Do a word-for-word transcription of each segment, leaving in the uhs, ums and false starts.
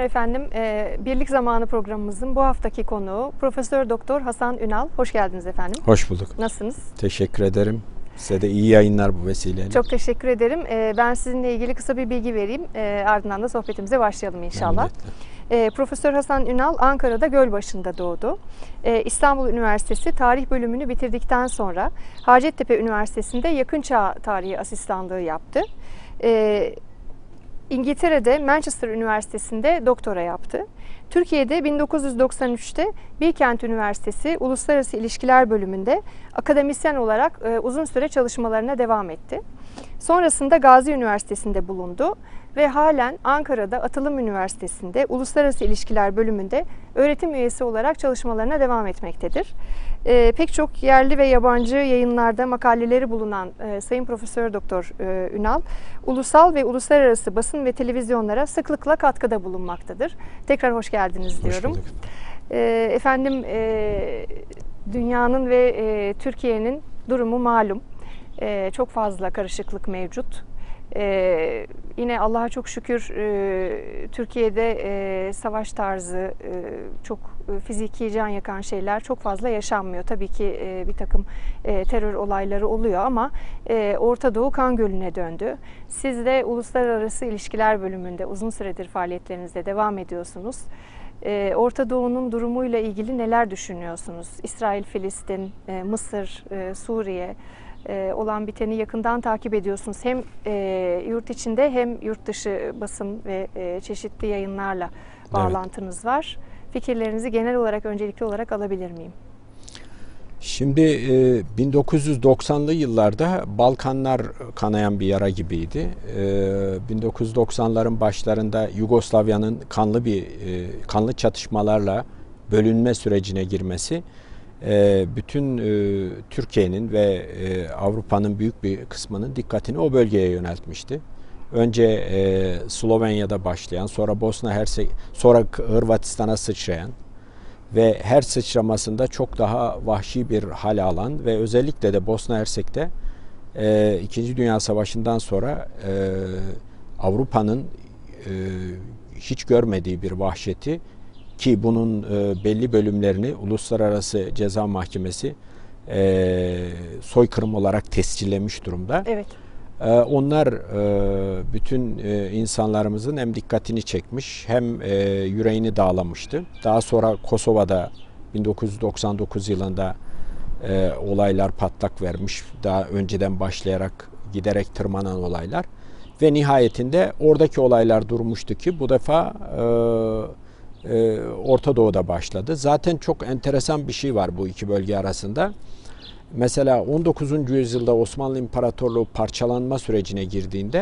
efendim. Ee, Birlik Zamanı programımızın bu haftaki konuğu Profesör Doktor Hasan Ünal. Hoş geldiniz efendim. Hoş bulduk. Nasılsınız? Teşekkür ederim. Size de iyi yayınlar bu vesileyle. Çok teşekkür ederim. Ee, ben sizinle ilgili kısa bir bilgi vereyim. Ee, ardından da sohbetimize başlayalım inşallah. Ee, Profesör Hasan Ünal Ankara'da Gölbaşı'nda doğdu. Ee, İstanbul Üniversitesi Tarih bölümünü bitirdikten sonra Hacettepe Üniversitesi'nde Yakın Çağ Tarihi asistanlığı yaptı. Ee, İngiltere'de Manchester Üniversitesi'nde doktora yaptı. Türkiye'de bin dokuz yüz doksan üç'te Bilkent Üniversitesi Uluslararası İlişkiler bölümünde akademisyen olarak e, uzun süre çalışmalarına devam etti. Sonrasında Gazi Üniversitesi'nde bulundu ve halen Ankara'da Atılım Üniversitesi'nde Uluslararası İlişkiler bölümünde öğretim üyesi olarak çalışmalarına devam etmektedir. E, pek çok yerli ve yabancı yayınlarda makaleleri bulunan e, Sayın Profesör Doktor e, Ünal, ulusal ve uluslararası basın ve televizyonlara sıklıkla katkıda bulunmaktadır. Tekrar hoş geldiniz diyorum. Hoş bulduk. E, efendim, e, dünyanın ve e, Türkiye'nin durumu malum. E, çok fazla karışıklık mevcut. Ee, yine Allah'a çok şükür e, Türkiye'de e, savaş tarzı e, çok e, fiziki can yakan şeyler çok fazla yaşanmıyor. Tabii ki e, bir takım e, terör olayları oluyor ama e, Orta Doğu kan gölüne döndü. Siz de Uluslararası İlişkiler bölümünde uzun süredir faaliyetlerinizde devam ediyorsunuz. E, Orta Doğu'nun durumuyla ilgili neler düşünüyorsunuz? İsrail, Filistin, e, Mısır, e, Suriye olan biteni yakından takip ediyorsunuz. Hem e, yurt içinde hem yurt dışı basın ve e, çeşitli yayınlarla bağlantınız evet. var. Fikirlerinizi genel olarak öncelikli olarak alabilir miyim? Şimdi e, bin dokuz yüz doksan'lı yıllarda Balkanlar kanayan bir yara gibiydi. E, bin dokuz yüz doksan'ların başlarında Yugoslavya'nın kanlı bir e, kanlı çatışmalarla bölünme sürecine girmesi bütün Türkiye'nin ve Avrupa'nın büyük bir kısmının dikkatini o bölgeye yöneltmişti. Önce Slovenya'da başlayan, sonra Bosna Hersek, sonra Hırvatistan'a sıçrayan ve her sıçramasında çok daha vahşi bir hal alan ve özellikle de Bosna Hersek'te İkinci Dünya Savaşı'ndan sonra Avrupa'nın hiç görmediği bir vahşeti, ki bunun e, belli bölümlerini Uluslararası Ceza Mahkemesi e, soykırım olarak tescillemiş durumda. Evet. E, onlar e, bütün e, insanlarımızın hem dikkatini çekmiş hem e, yüreğini dağlamıştı. Daha sonra Kosova'da bin dokuz yüz doksan dokuz yılında e, olaylar patlak vermiş. Daha önceden başlayarak giderek tırmanan olaylar. Ve nihayetinde oradaki olaylar durmuştu ki bu defa e, Orta Doğu'da başladı. Zaten çok enteresan bir şey var bu iki bölge arasında. Mesela on dokuzuncu yüzyılda Osmanlı İmparatorluğu parçalanma sürecine girdiğinde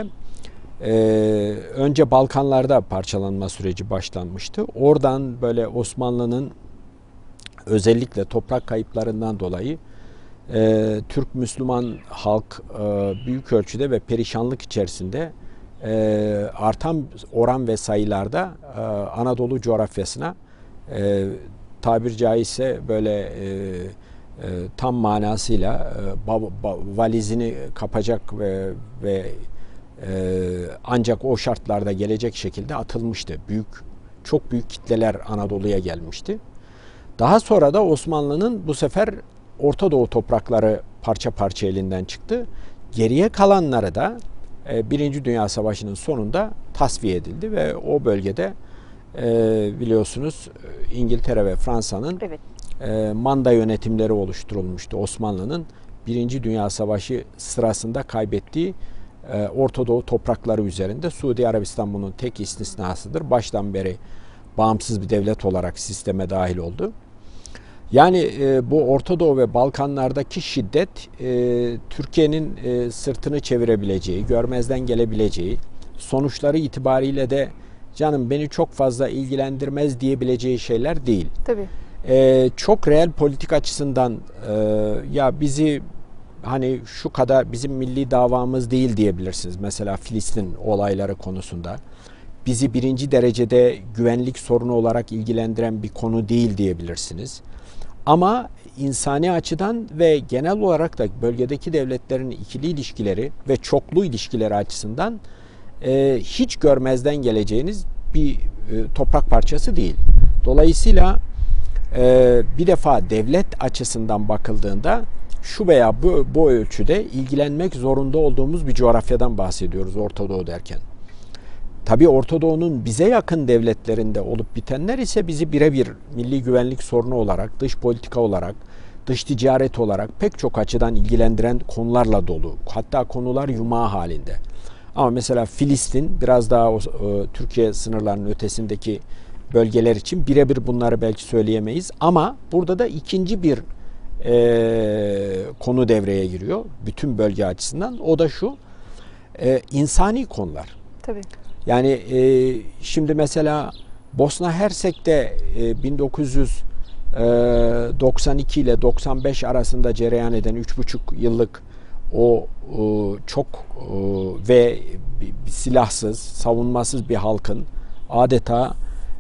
önce Balkanlarda parçalanma süreci başlanmıştı. Oradan böyle Osmanlı'nın özellikle toprak kayıplarından dolayı Türk Müslüman halk büyük ölçüde ve perişanlık içerisinde E, artan oran ve sayılarda e, Anadolu coğrafyasına e, tabir caizse böyle e, e, tam manasıyla e, ba, ba, valizini kapacak ve, ve e, ancak o şartlarda gelecek şekilde atılmıştı. Büyük, çok büyük kitleler Anadolu'ya gelmişti. Daha sonra da Osmanlı'nın bu sefer Orta Doğu toprakları parça parça elinden çıktı. Geriye kalanları da Birinci Dünya Savaşı'nın sonunda tasfiye edildi ve o bölgede biliyorsunuz İngiltere ve Fransa'nın evet. manda yönetimleri oluşturulmuştu. Osmanlı'nın Birinci Dünya Savaşı sırasında kaybettiği Orta Doğu toprakları üzerinde. Suudi Arabistan bunun tek istisnasıdır. Baştan beri bağımsız bir devlet olarak sisteme dahil oldu. Yani e, bu Orta Doğu ve Balkanlardaki şiddet e, Türkiye'nin e, sırtını çevirebileceği, görmezden gelebileceği, sonuçları itibariyle de canım beni çok fazla ilgilendirmez diyebileceği şeyler değil. Tabii. E, çok reel politik açısından e, ya bizi hani şu kadar bizim milli davamız değil diyebilirsiniz. Mesela Filistin olayları konusunda. Bizi birinci derecede güvenlik sorunu olarak ilgilendiren bir konu değil diyebilirsiniz. Ama insani açıdan ve genel olarak da bölgedeki devletlerin ikili ilişkileri ve çoklu ilişkileri açısından e, hiç görmezden geleceğiniz bir toprak parçası değil. Dolayısıyla e, bir defa devlet açısından bakıldığında şu veya bu, bu ölçüde ilgilenmek zorunda olduğumuz bir coğrafyadan bahsediyoruz Orta Doğu derken. Tabii Orta Doğu'nun bize yakın devletlerinde olup bitenler ise bizi birebir milli güvenlik sorunu olarak, dış politika olarak, dış ticaret olarak pek çok açıdan ilgilendiren konularla dolu. Hatta konular yumağı halinde. Ama mesela Filistin biraz daha o, e, Türkiye sınırlarının ötesindeki bölgeler için birebir bunları belki söyleyemeyiz. Ama burada da ikinci bir e, konu devreye giriyor bütün bölge açısından. O da şu, e, insani konular. Tabii. Yani e, şimdi mesela Bosna Hersek'te e, bin dokuz yüz doksan iki ile doksan beş arasında cereyan eden üç buçuk yıllık o, o çok o, ve silahsız, savunmasız bir halkın adeta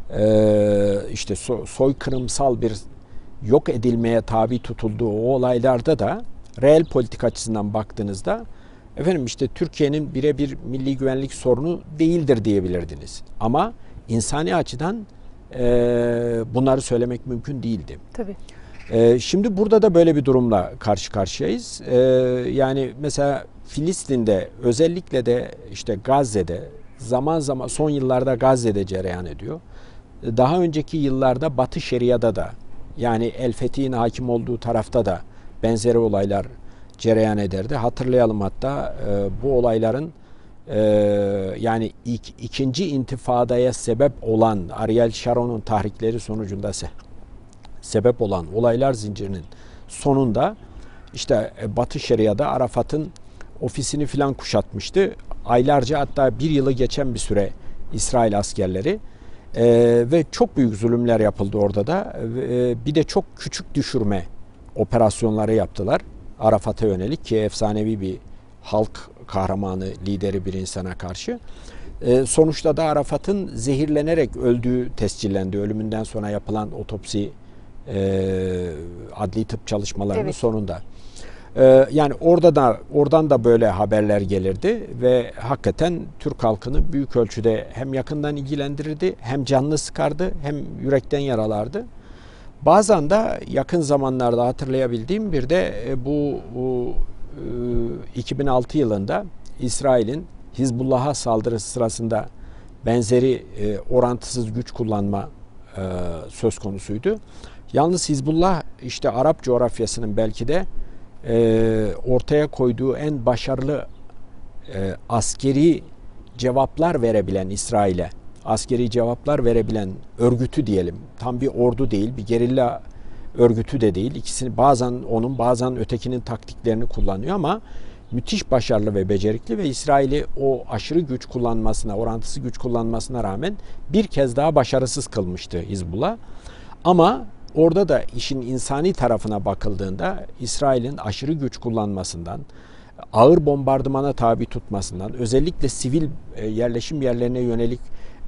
e, işte so, soykırımsal bir yok edilmeye tabi tutulduğu o olaylarda da reel politik açısından baktığınızda efendim işte Türkiye'nin birebir milli güvenlik sorunu değildir diyebilirdiniz. Ama insani açıdan e, bunları söylemek mümkün değildi. Tabii. E, şimdi burada da böyle bir durumla karşı karşıyayız. E, yani mesela Filistin'de özellikle de işte Gazze'de zaman zaman son yıllarda Gazze'de cereyan ediyor. Daha önceki yıllarda Batı Şeria'da da yani El Fethi'nin hakim olduğu tarafta da benzeri olaylar cereyan ederdi. Hatırlayalım hatta e, bu olayların e, yani ilk, ikinci intifadaya sebep olan Ariel Sharon'un tahrikleri sonucunda se, sebep olan olaylar zincirinin sonunda işte Batı Şeria'da Arafat'ın ofisini filan kuşatmıştı. Aylarca hatta bir yılı geçen bir süre İsrail askerleri e, ve çok büyük zulümler yapıldı orada da. E, bir de çok küçük düşürme operasyonları yaptılar Arafat'a yönelik ki efsanevi bir halk kahramanı, lideri bir insana karşı. E, sonuçta da Arafat'ın zehirlenerek öldüğü tescillendi. Ölümünden sonra yapılan otopsi e, adli tıp çalışmalarının evet. sonunda. E, yani orada da oradan da böyle haberler gelirdi ve hakikaten Türk halkını büyük ölçüde hem yakından ilgilendirirdi, hem canını sıkardı, hem yürekten yaralardı. Bazen de yakın zamanlarda hatırlayabildiğim bir de bu, bu iki bin altı yılında İsrail'in Hizbullah'a saldırısı sırasında benzeri orantısız güç kullanma söz konusuydu. Yalnız Hizbullah işte Arap coğrafyasının belki de ortaya koyduğu en başarılı askeri cevaplar verebilen İsrail'e askeri cevaplar verebilen örgütü diyelim. Tam bir ordu değil, bir gerilla örgütü de değil. İkisini bazen onun, bazen ötekinin taktiklerini kullanıyor ama müthiş başarılı ve becerikli ve İsrail'i o aşırı güç kullanmasına, orantısı güç kullanmasına rağmen bir kez daha başarısız kılmıştı Hizbullah. Ama orada da işin insani tarafına bakıldığında İsrail'in aşırı güç kullanmasından, ağır bombardımana tabi tutmasından, özellikle sivil yerleşim yerlerine yönelik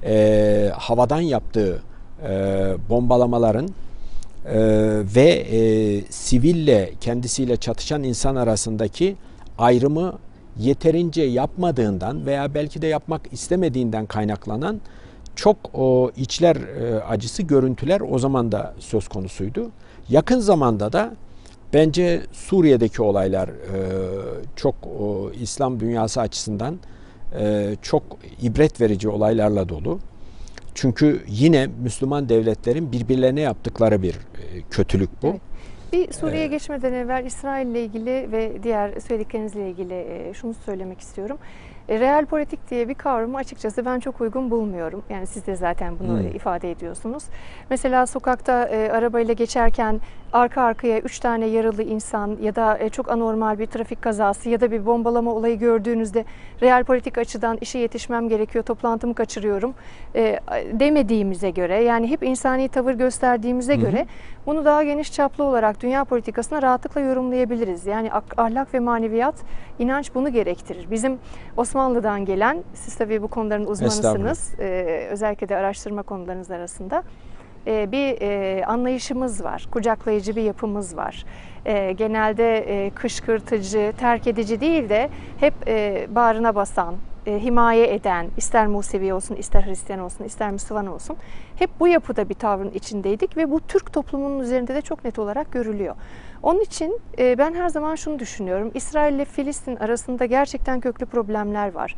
E, havadan yaptığı e, bombalamaların e, ve e, siville kendisiyle çatışan insan arasındaki ayrımı yeterince yapmadığından veya belki de yapmak istemediğinden kaynaklanan çok o, içler e, acısı görüntüler o zaman da söz konusuydu. Yakın zamanda da bence Suriye'deki olaylar e, çok o, İslam dünyası açısından Ee, çok ibret verici olaylarla dolu. Çünkü yine Müslüman devletlerin birbirlerine yaptıkları bir e, kötülük bu. Evet. Bir Suriye'ye ee, geçmeden evvel İsrail ile ilgili ve diğer söylediklerinizle ilgili e, şunu söylemek istiyorum. E, real politik diye bir kavramı açıkçası ben çok uygun bulmuyorum. Yani siz de zaten bunu hmm. ifade ediyorsunuz. Mesela sokakta e, arabayla geçerken arka arkaya üç tane yaralı insan ya da e, çok anormal bir trafik kazası ya da bir bombalama olayı gördüğünüzde real politik açıdan işe yetişmem gerekiyor, toplantımı kaçırıyorum e, demediğimize göre, yani hep insani tavır gösterdiğimize hmm. göre bunu daha geniş çaplı olarak dünya politikasına rahatlıkla yorumlayabiliriz. Yani ahlak ve maneviyat, inanç bunu gerektirir. Bizim Osmanlı'dan gelen, siz tabii bu konuların uzmanısınız, ee, özellikle de araştırma konularınız arasında ee, bir e, anlayışımız var, kucaklayıcı bir yapımız var. Ee, genelde e, kışkırtıcı, terk edici değil de hep e, bağrına basan, e, himaye eden, ister Musevi olsun, ister Hristiyan olsun, ister Müslüman olsun, hep bu yapıda bir tavrın içindeydik ve bu Türk toplumunun üzerinde de çok net olarak görülüyor. Onun için e, ben her zaman şunu düşünüyorum, İsrail ile Filistin arasında gerçekten köklü problemler var.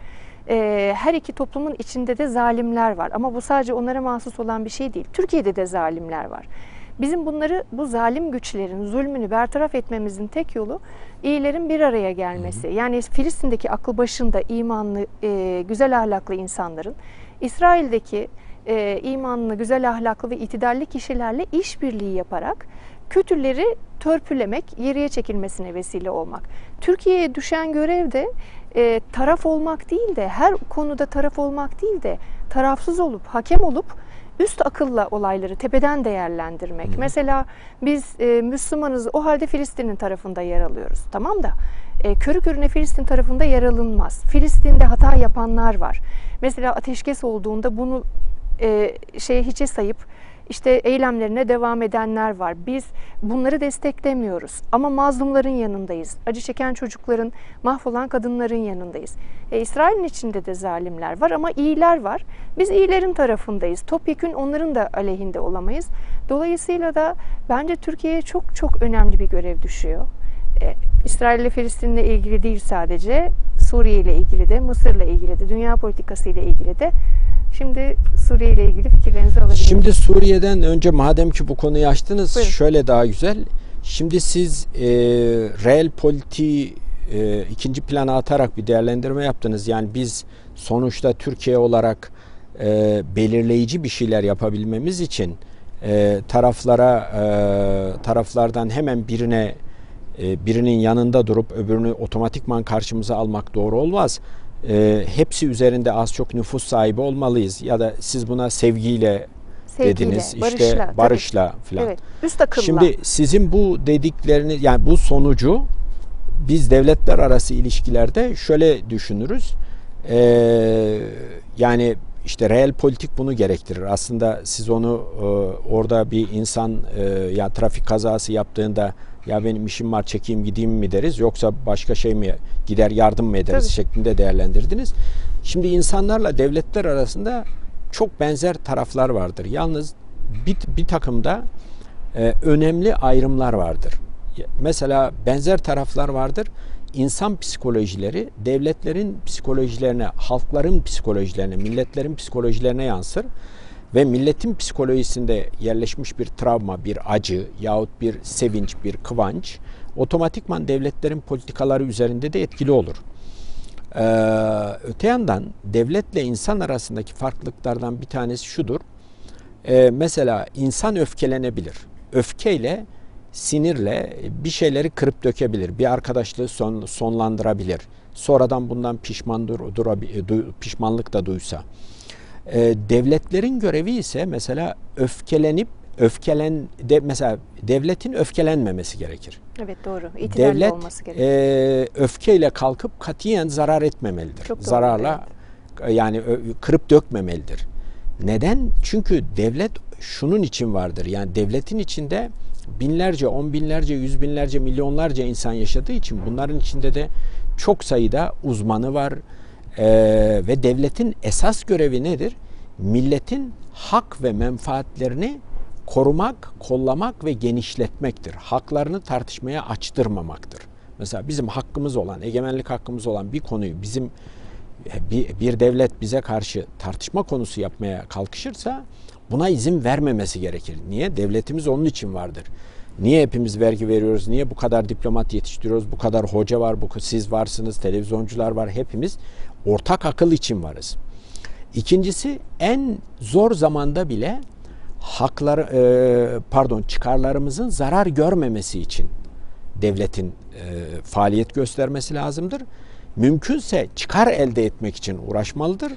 E, her iki toplumun içinde de zalimler var ama bu sadece onlara mahsus olan bir şey değil. Türkiye'de de zalimler var. Bizim bunları, bu zalim güçlerin zulmünü bertaraf etmemizin tek yolu iyilerin bir araya gelmesi. Yani Filistin'deki aklı başında imanlı, e, güzel ahlaklı insanların, İsrail'deki e, imanlı, güzel ahlaklı ve itidalli kişilerle işbirliği yaparak kötüleri törpülemek, geriye çekilmesine vesile olmak. Türkiye'ye düşen görev de e, taraf olmak değil de, her konuda taraf olmak değil de tarafsız olup, hakem olup üst akılla olayları tepeden değerlendirmek. Hı. Mesela biz e, Müslümanız, o halde Filistin'in tarafında yer alıyoruz. Tamam da e, körü körüne Filistin tarafında yer alınmaz. Filistin'de hata yapanlar var. Mesela ateşkes olduğunda bunu e, şeye hiçe sayıp işte eylemlerine devam edenler var. Biz bunları desteklemiyoruz ama mazlumların yanındayız. Acı çeken çocukların, mahvolan kadınların yanındayız. E, İsrail'in içinde de zalimler var ama iyiler var. Biz iyilerin tarafındayız. Topyekün onların da aleyhinde olamayız. Dolayısıyla da bence Türkiye'ye çok çok önemli bir görev düşüyor. E, İsrail ile Filistin'le ilgili değil sadece, Suriye ile ilgili de, Mısır'la ilgili de, dünya politikası ile ilgili de. Şimdi Suriye ile ilgili fikirlerinizi alabilirim. Şimdi Suriye'den önce, madem ki bu konuyu açtınız, buyurun, şöyle daha güzel. Şimdi siz e, reel politiği e, ikinci plana atarak bir değerlendirme yaptınız. Yani biz sonuçta Türkiye olarak e, belirleyici bir şeyler yapabilmemiz için e, taraflara e, taraflardan hemen birine e, birinin yanında durup öbürünü otomatikman karşımıza almak doğru olmaz. E, hepsi üzerinde az çok nüfus sahibi olmalıyız. Ya da siz buna sevgiyle, sevgiyle dediniz, barışla, işte barışla falan. Evet, üst akılla. Şimdi sizin bu dediklerini, yani bu sonucu biz devletler arası ilişkilerde şöyle düşünürüz. E, yani işte reel politik bunu gerektirir. Aslında siz onu e, orada bir insan e, ya trafik kazası yaptığında ya benim işim var çekeyim gideyim mi deriz, yoksa başka şey mi, gider yardım mı ederiz Tabii. şeklinde değerlendirdiniz. Şimdi insanlarla devletler arasında çok benzer taraflar vardır. Yalnız bir, bir takımda e, önemli ayrımlar vardır. Mesela benzer taraflar vardır. İnsan psikolojileri devletlerin psikolojilerine, halkların psikolojilerine, milletlerin psikolojilerine yansır. Ve milletin psikolojisinde yerleşmiş bir travma, bir acı yahut bir sevinç, bir kıvanç otomatikman devletlerin politikaları üzerinde de etkili olur. Ee, öte yandan devletle insan arasındaki farklılıklardan bir tanesi şudur. Ee, mesela insan öfkelenebilir. Öfkeyle, sinirle bir şeyleri kırıp dökebilir. Bir arkadaşlığı son, sonlandırabilir. Sonradan bundan pişmandır, pişmanlık da duysa. Ee, devletlerin görevi ise mesela öfkelenip öfkelen de, mesela devletin öfkelenmemesi gerekir. Evet, doğru. İtidarlı Devlet olması gerekir. e, öfkeyle kalkıp katiyen zarar etmemelidir. Çok doğru, Zararla evet. Yani kırıp dökmemelidir. Neden? Çünkü devlet şunun için vardır. Yani devletin içinde binlerce, on binlerce, yüz binlerce, milyonlarca insan yaşadığı için bunların içinde de çok sayıda uzmanı var. Ee, ve devletin esas görevi nedir? Milletin hak ve menfaatlerini korumak, kollamak ve genişletmektir. Haklarını tartışmaya açtırmamaktır. Mesela bizim hakkımız olan, egemenlik hakkımız olan bir konuyu bizim bir, bir devlet bize karşı tartışma konusu yapmaya kalkışırsa buna izin vermemesi gerekir. Niye? Devletimiz onun için vardır. Niye hepimiz vergi veriyoruz? Niye bu kadar diplomat yetiştiriyoruz? Bu kadar hoca var, bu siz varsınız, televizyoncular var. Hepimiz ortak akıl için varız. İkincisi, en zor zamanda bile haklar, e, pardon çıkarlarımızın zarar görmemesi için devletin e, faaliyet göstermesi lazımdır. Mümkünse çıkar elde etmek için uğraşmalıdır.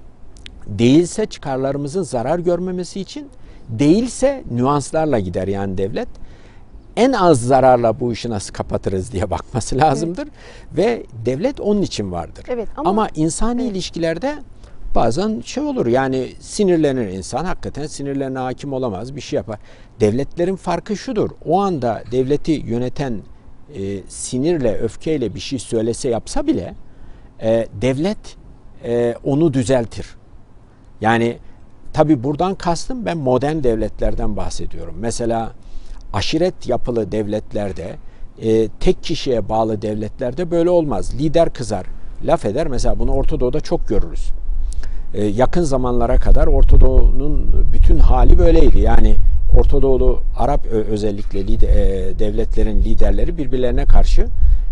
Değilse çıkarlarımızın zarar görmemesi için, değilse nüanslarla gider yani devlet. En az zararla bu işi nasıl kapatırız diye bakması lazımdır. Evet. Ve devlet onun için vardır. Evet, ama, ama insani evet. ilişkilerde bazen şey olur, yani sinirlenir insan, hakikaten sinirlerine hakim olamaz, bir şey yapar. Devletlerin farkı şudur: o anda devleti yöneten e, sinirle, öfkeyle bir şey söylese, yapsa bile e, devlet e, onu düzeltir. Yani tabii buradan kastım ben modern devletlerden bahsediyorum. Mesela aşiret yapılı devletlerde, e, tek kişiye bağlı devletlerde böyle olmaz. Lider kızar, laf eder. Mesela bunu Orta Doğu'da çok görürüz. E, yakın zamanlara kadar Orta Doğu'nun bütün hali böyleydi. Yani Orta Doğulu Arap özellikle lider, e, devletlerin liderleri birbirlerine karşı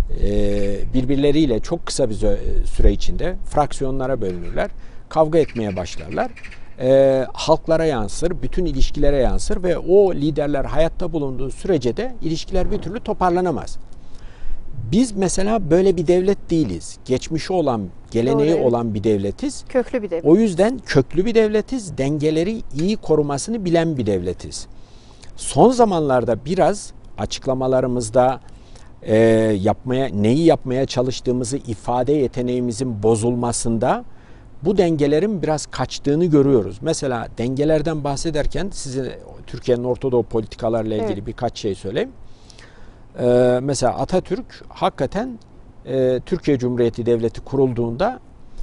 e, birbirleriyle çok kısa bir süre içinde fraksiyonlara bölünürler. Kavga etmeye başlarlar. E, halklara yansır, bütün ilişkilere yansır ve o liderler hayatta bulunduğu sürece de ilişkiler bir türlü toparlanamaz. Biz mesela böyle bir devlet değiliz. Geçmişi olan, geleneği Doğru, evet. olan bir devletiz. Köklü bir devlet. O yüzden köklü bir devletiz. Dengeleri iyi korumasını bilen bir devletiz. Son zamanlarda biraz açıklamalarımızda e, yapmaya, neyi yapmaya çalıştığımızı ifade yeteneğimizin bozulmasında bu dengelerin biraz kaçtığını görüyoruz. Mesela dengelerden bahsederken size Türkiye'nin Orta Doğu politikalarla ilgili evet. birkaç şey söyleyeyim. Ee, mesela Atatürk hakikaten e, Türkiye Cumhuriyeti Devleti kurulduğunda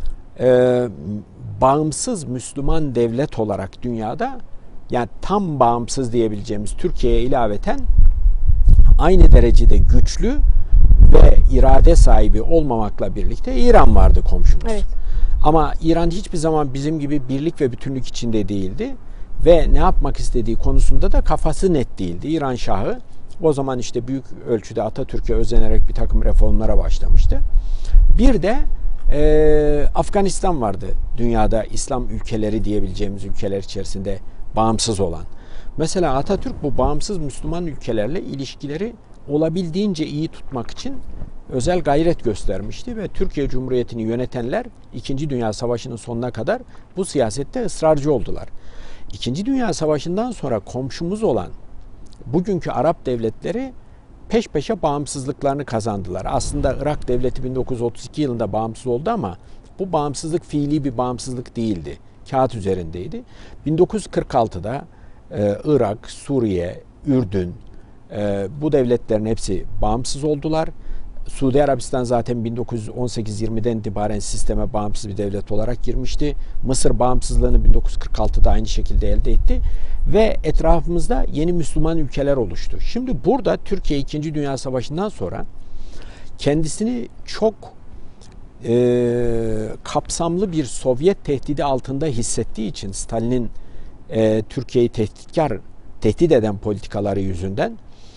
e, bağımsız Müslüman devlet olarak dünyada, yani tam bağımsız diyebileceğimiz Türkiye'ye ilaveten aynı derecede güçlü ve irade sahibi olmamakla birlikte İran vardı komşumuz. Evet. Ama İran hiçbir zaman bizim gibi birlik ve bütünlük içinde değildi ve ne yapmak istediği konusunda da kafası net değildi. İran Şahı o zaman işte büyük ölçüde Atatürk'e özenerek bir takım reformlara başlamıştı. Bir de e, Afganistan vardı dünyada İslam ülkeleri diyebileceğimiz ülkeler içerisinde bağımsız olan. Mesela Atatürk bu bağımsız Müslüman ülkelerle ilişkileri olabildiğince iyi tutmak için özel gayret göstermişti ve Türkiye Cumhuriyeti'ni yönetenler İkinci Dünya Savaşı'nın sonuna kadar bu siyasette ısrarcı oldular. İkinci Dünya Savaşı'ndan sonra komşumuz olan bugünkü Arap devletleri peş peşe bağımsızlıklarını kazandılar. Aslında Irak devleti bin dokuz yüz otuz iki yılında bağımsız oldu ama bu bağımsızlık fiili bir bağımsızlık değildi. Kağıt üzerindeydi. bin dokuz yüz kırk altıda e, Irak, Suriye, Ürdün e, bu devletlerin hepsi bağımsız oldular. Suudi Arabistan zaten bin dokuz yüz on sekiz yirmiden itibaren sisteme bağımsız bir devlet olarak girmişti. Mısır bağımsızlığını bin dokuz yüz kırk altıda aynı şekilde elde etti. Ve etrafımızda yeni Müslüman ülkeler oluştu. Şimdi burada Türkiye İkinci Dünya Savaşı'ndan sonra kendisini çok e, kapsamlı bir Sovyet tehdidi altında hissettiği için Stalin'in e, Türkiye'yi tehditkar, tehdit eden politikaları yüzünden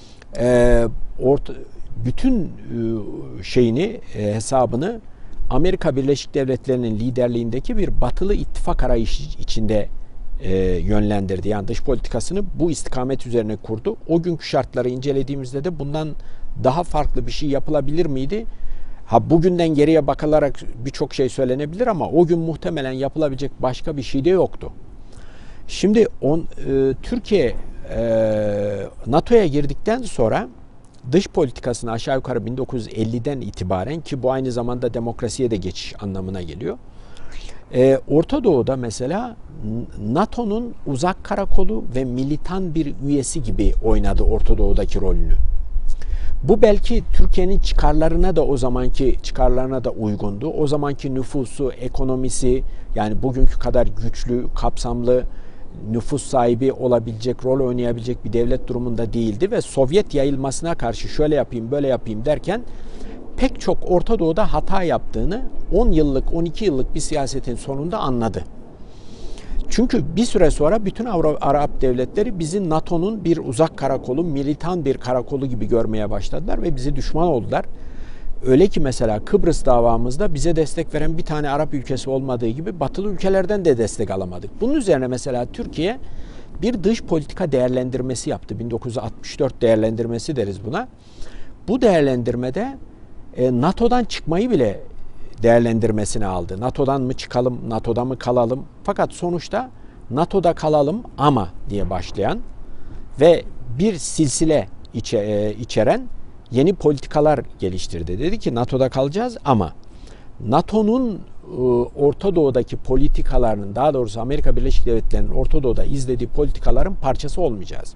e, orta bütün şeyini, hesabını Amerika Birleşik Devletleri'nin liderliğindeki bir batılı ittifak arayışı içinde yönlendirdi. Yani dış politikasını bu istikamet üzerine kurdu. O günkü şartları incelediğimizde de bundan daha farklı bir şey yapılabilir miydi? Ha, bugünden geriye bakılarak birçok şey söylenebilir ama o gün muhtemelen yapılabilecek başka bir şey de yoktu. Şimdi on, e, Türkiye e, NATO'ya girdikten sonra dış politikasını aşağı yukarı bin dokuz yüz elliden itibaren, ki bu aynı zamanda demokrasiye de geçiş anlamına geliyor. Ee, Orta Doğu'da mesela NATO'nun uzak karakolu ve militan bir üyesi gibi oynadı Orta Doğu'daki rolünü. Bu belki Türkiye'nin çıkarlarına da o zamanki çıkarlarına da uygundu. O zamanki nüfusu, ekonomisi, yani bugünkü kadar güçlü, kapsamlı nüfus sahibi olabilecek, rol oynayabilecek bir devlet durumunda değildi ve Sovyet yayılmasına karşı şöyle yapayım, böyle yapayım derken pek çok Orta Doğu'da hata yaptığını on yıllık, on iki yıllık bir siyasetin sonunda anladı. Çünkü bir süre sonra bütün Arap devletleri bizi NATO'nun bir uzak karakolu, militan bir karakolu gibi görmeye başladılar ve bizi düşman oldular. Öyle ki mesela Kıbrıs davamızda bize destek veren bir tane Arap ülkesi olmadığı gibi batılı ülkelerden de destek alamadık. Bunun üzerine mesela Türkiye bir dış politika değerlendirmesi yaptı. bin dokuz yüz altmış dört değerlendirmesi deriz buna. Bu değerlendirmede e, NATO'dan çıkmayı bile değerlendirmesine aldı. NATO'dan mı çıkalım, NATO'da mı kalalım? Fakat sonuçta NATO'da kalalım ama diye başlayan ve bir silsile içe, e, içeren yeni politikalar geliştirdi. Dedi ki NATO'da kalacağız ama NATO'nun e, Orta Doğu'daki politikalarının, daha doğrusu Amerika Birleşik Devletleri'nin Orta Doğu'da izlediği politikaların parçası olmayacağız.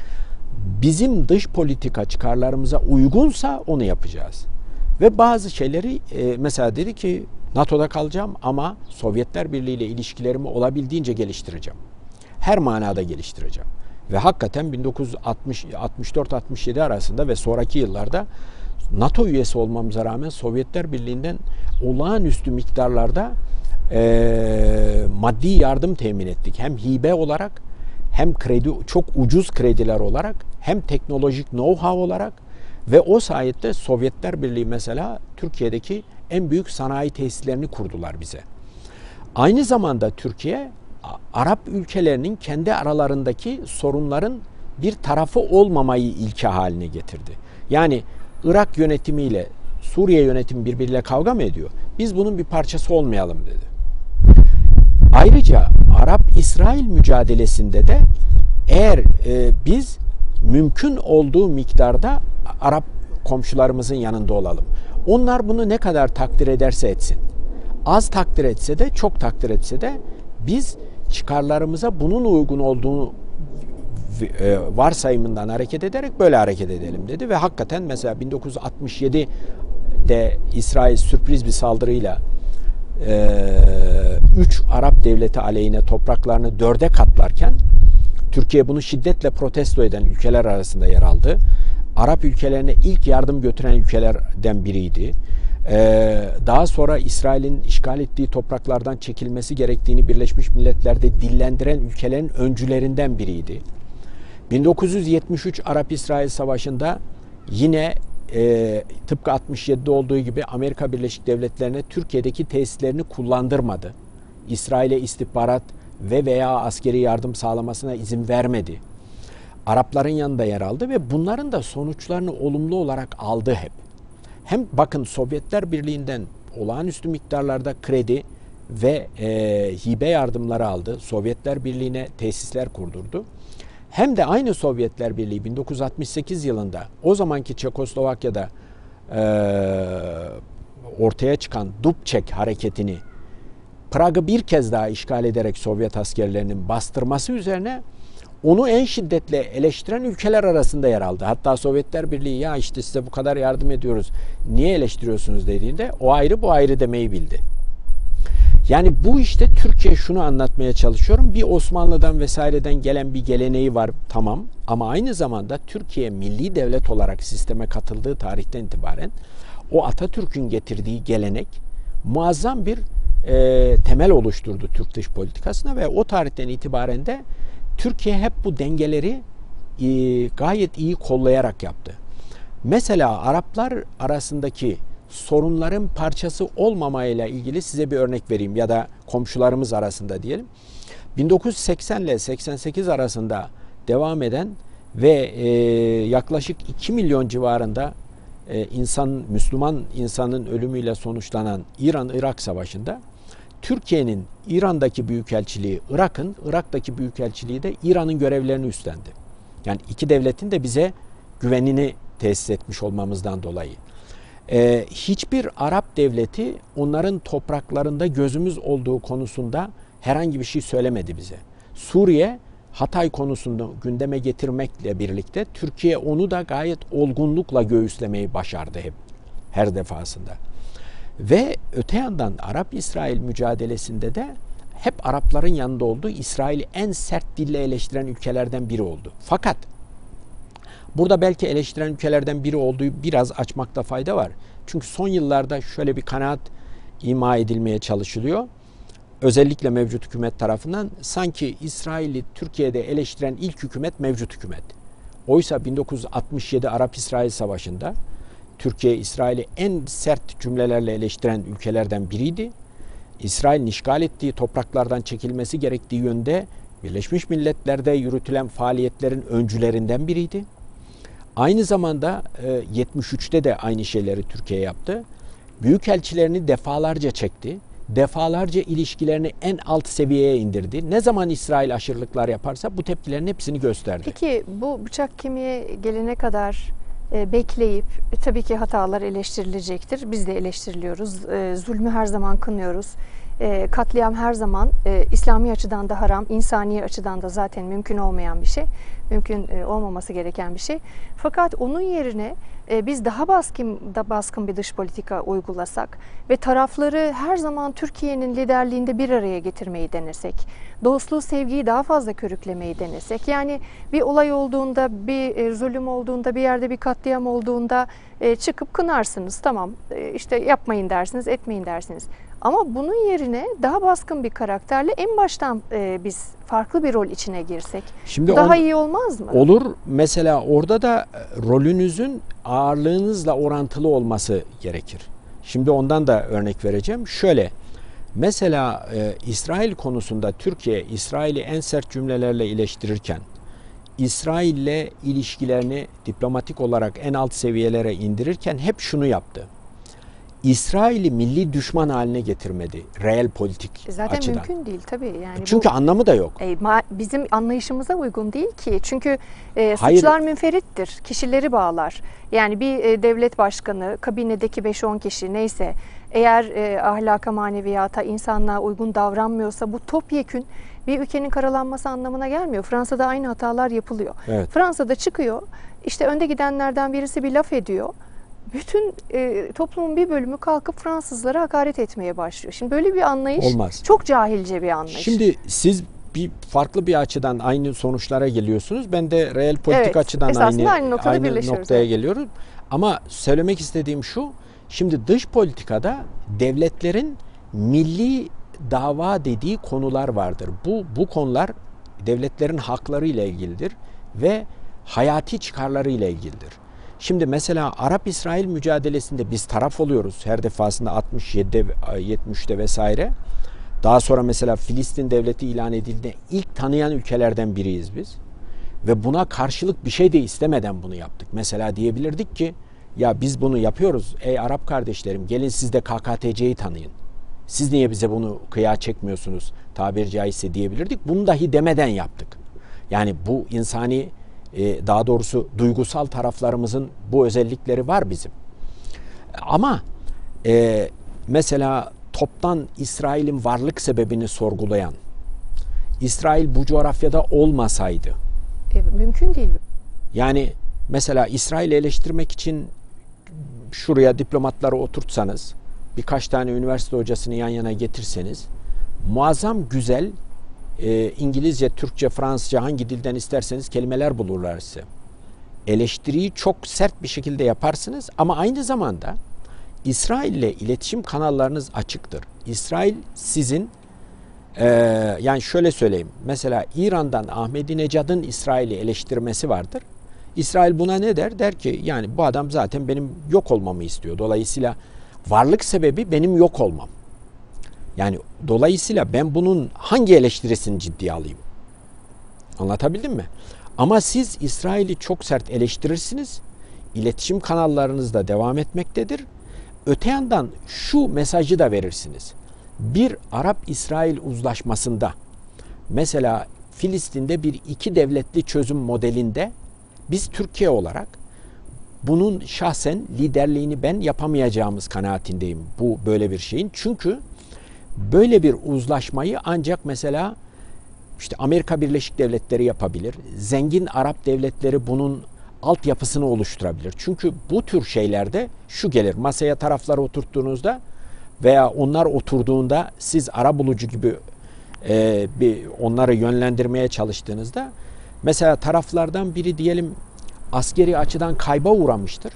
Bizim dış politika çıkarlarımıza uygunsa onu yapacağız. Ve bazı şeyleri e, mesela dedi ki NATO'da kalacağım ama Sovyetler Birliği ile ilişkilerimi olabildiğince geliştireceğim. Her manada geliştireceğim. Ve hakikaten bin dokuz yüz altmış dört altmış yedi arasında ve sonraki yıllarda NATO üyesi olmamıza rağmen Sovyetler Birliği'nden olağanüstü miktarlarda e, maddi yardım temin ettik. Hem hibe olarak, hem kredi, çok ucuz krediler olarak, hem teknolojik know-how olarak ve o sayede Sovyetler Birliği mesela Türkiye'deki en büyük sanayi tesislerini kurdular bize. Aynı zamanda Türkiye, Arap ülkelerinin kendi aralarındaki sorunların bir tarafı olmamayı ilke haline getirdi. Yani Irak yönetimiyle Suriye yönetimi birbiriyle kavga mı ediyor? Biz bunun bir parçası olmayalım dedi. Ayrıca Arap-İsrail mücadelesinde de eğer e, biz mümkün olduğu miktarda Arap komşularımızın yanında olalım. Onlar bunu ne kadar takdir ederse etsin. Az takdir etse de, çok takdir etse de biz çıkarlarımıza bunun uygun olduğunu varsayımından hareket ederek böyle hareket edelim dedi ve hakikaten mesela bin dokuz yüz altmış yedi'de İsrail sürpriz bir saldırıyla üç Arap devleti aleyhine topraklarını dörde katlarken Türkiye bunu şiddetle protesto eden ülkeler arasında yer aldı. Arap ülkelerine ilk yardım götüren ülkelerden biriydi. Daha sonra İsrail'in işgal ettiği topraklardan çekilmesi gerektiğini Birleşmiş Milletler'de dillendiren ülkelerin öncülerinden biriydi. bin dokuz yüz yetmiş üç Arap-İsrail Savaşı'nda yine e, tıpkı altmış yedi'de olduğu gibi Amerika Birleşik Devletleri'ne Türkiye'deki tesislerini kullandırmadı. İsrail'e istihbarat ve veya askeri yardım sağlamasına izin vermedi. Arapların yanında yer aldı ve bunların da sonuçlarını olumlu olarak aldı hep. Hem bakın Sovyetler Birliği'nden olağanüstü miktarlarda kredi ve e, hibe yardımları aldı. Sovyetler Birliği'ne tesisler kurdurdu. Hem de aynı Sovyetler Birliği bin dokuz yüz altmış sekiz yılında o zamanki Çekoslovakya'da e, ortaya çıkan Dubček hareketini Prag'ı bir kez daha işgal ederek Sovyet askerlerinin bastırması üzerine onu en şiddetle eleştiren ülkeler arasında yer aldı. Hatta Sovyetler Birliği ya işte size bu kadar yardım ediyoruz, niye eleştiriyorsunuz dediğinde o ayrı bu ayrı demeyi bildi. Yani bu işte Türkiye şunu anlatmaya çalışıyorum. Bir Osmanlı'dan vesaireden gelen bir geleneği var tamam ama aynı zamanda Türkiye milli devlet olarak sisteme katıldığı tarihten itibaren o Atatürk'ün getirdiği gelenek muazzam bir e, temel oluşturdu Türk dış politikasına ve o tarihten itibaren de Türkiye hep bu dengeleri e, gayet iyi kollayarak yaptı. Mesela Araplar arasındaki sorunların parçası olmamayla ilgili size bir örnek vereyim ya da komşularımız arasında diyelim. bin dokuz yüz seksen ile seksen sekiz arasında devam eden ve e, yaklaşık iki milyon civarında e, insan, Müslüman insanın ölümüyle sonuçlanan İran-Irak Savaşı'nda Türkiye'nin İran'daki büyükelçiliği Irak'ın, Irak'taki büyükelçiliği de İran'ın görevlerini üstlendi. Yani iki devletin de bize güvenini tesis etmiş olmamızdan dolayı. Ee, hiçbir Arap devleti onların topraklarında gözümüz olduğu konusunda herhangi bir şey söylemedi bize. Suriye, Hatay konusunu gündeme getirmekle birlikte Türkiye onu da gayet olgunlukla göğüslemeyi başardı hep, her defasında. Ve öte yandan Arap-İsrail mücadelesinde de hep Arapların yanında olduğu İsrail'i en sert dille eleştiren ülkelerden biri oldu. Fakat burada belki eleştiren ülkelerden biri olduğu biraz açmakta fayda var. Çünkü son yıllarda şöyle bir kanaat ima edilmeye çalışılıyor. Özellikle mevcut hükümet tarafından sanki İsrail'i Türkiye'de eleştiren ilk hükümet mevcut hükümet. Oysa bin dokuz yüz altmış yedi Arap-İsrail Savaşı'nda Türkiye İsrail'i en sert cümlelerle eleştiren ülkelerden biriydi. İsrail'in işgal ettiği topraklardan çekilmesi gerektiği yönde Birleşmiş Milletler'de yürütülen faaliyetlerin öncülerinden biriydi. Aynı zamanda yetmiş üç'te de aynı şeyleri Türkiye yaptı. Büyükelçilerini defalarca çekti. Defalarca ilişkilerini en alt seviyeye indirdi. Ne zaman İsrail aşırılıklar yaparsa bu tepkilerin hepsini gösterdi. Peki bu bıçak kemiğe gelene kadar e, bekleyip e, tabii ki hatalar eleştirilecektir. Biz de eleştiriliyoruz. E, zulmü her zaman kınıyoruz. E, katliam her zaman e, İslami açıdan da haram, insani açıdan da zaten mümkün olmayan bir şey. Mümkün e, olmaması gereken bir şey. Fakat onun yerine e, biz daha baskın, da baskın bir dış politika uygulasak ve tarafları her zaman Türkiye'nin liderliğinde bir araya getirmeyi denesek, dostluğu, sevgiyi daha fazla körüklemeyi denesek, yani bir olay olduğunda, bir e, zulüm olduğunda, bir yerde bir katliam olduğunda e, çıkıp kınarsınız, tamam e, işte yapmayın dersiniz, etmeyin dersiniz. Ama bunun yerine daha baskın bir karakterle en baştan e, biz farklı bir rol içine girsek Şimdi daha on, iyi olmaz mı? Olur. Mesela orada da rolünüzün ağırlığınızla orantılı olması gerekir. Şimdi ondan da örnek vereceğim. Şöyle, mesela e, İsrail konusunda Türkiye, İsrail'i en sert cümlelerle eleştirirken, İsrail'le ilişkilerini diplomatik olarak en alt seviyelere indirirken hep şunu yaptı. İsrail'i milli düşman haline getirmedi. Reel politik Zaten açıdan. mümkün değil tabii. Yani Çünkü bu, anlamı da yok. e, ma, bizim anlayışımıza uygun değil ki. Çünkü e, Hayır. suçlar münferittir. Kişileri bağlar. Yani bir e, devlet başkanı, kabinedeki beş on kişi neyse, eğer e, ahlaka, maneviyata, insanlığa uygun davranmıyorsa bu topyekün bir ülkenin karalanması anlamına gelmiyor. Fransa'da aynı hatalar yapılıyor. Evet. Fransa'da çıkıyor, işte önde gidenlerden birisi bir laf ediyor. Bütün e, toplumun bir bölümü kalkıp Fransızlara hakaret etmeye başlıyor. Şimdi böyle bir anlayış Olmaz. çok cahilce bir anlayış. Şimdi siz bir farklı bir açıdan aynı sonuçlara geliyorsunuz. Ben de reel politik Evet, açıdan esasında aynı, aynı noktada aynı birleşiyoruz, noktaya evet. geliyoruz. Ama söylemek istediğim şu, şimdi dış politikada devletlerin milli dava dediği konular vardır. Bu, bu konular devletlerin hakları ile ilgilidir ve hayati çıkarları ile ilgilidir. Şimdi mesela Arap-İsrail mücadelesinde biz taraf oluyoruz her defasında altmış yedide, yetmişte vesaire. Daha sonra mesela Filistin devleti ilan edildiğinde ilk tanıyan ülkelerden biriyiz biz. Ve buna karşılık bir şey de istemeden bunu yaptık. Mesela diyebilirdik ki ya biz bunu yapıyoruz ey Arap kardeşlerim, gelin siz de K K T C'yi tanıyın. Siz niye bize bunu kıya çekmiyorsunuz tabiri caizse diyebilirdik. Bunu dahi demeden yaptık. Yani bu insani, daha doğrusu duygusal taraflarımızın bu özellikleri var bizim. Ama e, mesela toptan İsrail'in varlık sebebini sorgulayan, İsrail bu coğrafyada olmasaydı, E, mümkün değil. yani mesela İsrail'i eleştirmek için şuraya diplomatları oturtsanız, birkaç tane üniversite hocasını yan yana getirseniz, muazzam güzel e, İngilizce, Türkçe, Fransızca hangi dilden isterseniz kelimeler bulurlar size. Eleştiriyi çok sert bir şekilde yaparsınız ama aynı zamanda İsrail ile iletişim kanallarınız açıktır. İsrail sizin e, yani şöyle söyleyeyim, mesela İran'dan Ahmadinejad'ın İsrail'i eleştirmesi vardır. İsrail buna ne der? Der ki yani bu adam zaten benim yok olmamı istiyor. Dolayısıyla varlık sebebi benim yok olmam. Yani dolayısıyla ben bunun hangi eleştirisini ciddiye alayım? Anlatabildim mi? Ama siz İsrail'i çok sert eleştirirsiniz. İletişim kanallarınız da devam etmektedir. Öte yandan şu mesajı da verirsiniz. Bir Arap-İsrail uzlaşmasında, mesela Filistin'de bir iki devletli çözüm modelinde biz Türkiye olarak bunun şahsen liderliğini ben yapamayacağımız kanaatindeyim bu böyle bir şeyin. Çünkü böyle bir uzlaşmayı ancak mesela işte Amerika Birleşik Devletleri yapabilir. Zengin Arap devletleri bunun altyapısını oluşturabilir. Çünkü bu tür şeylerde şu gelir, masaya tarafları oturttuğunuzda veya onlar oturduğunda siz arabulucu gibi e, bir onları yönlendirmeye çalıştığınızda, mesela taraflardan biri diyelim askeri açıdan kayba uğramıştır.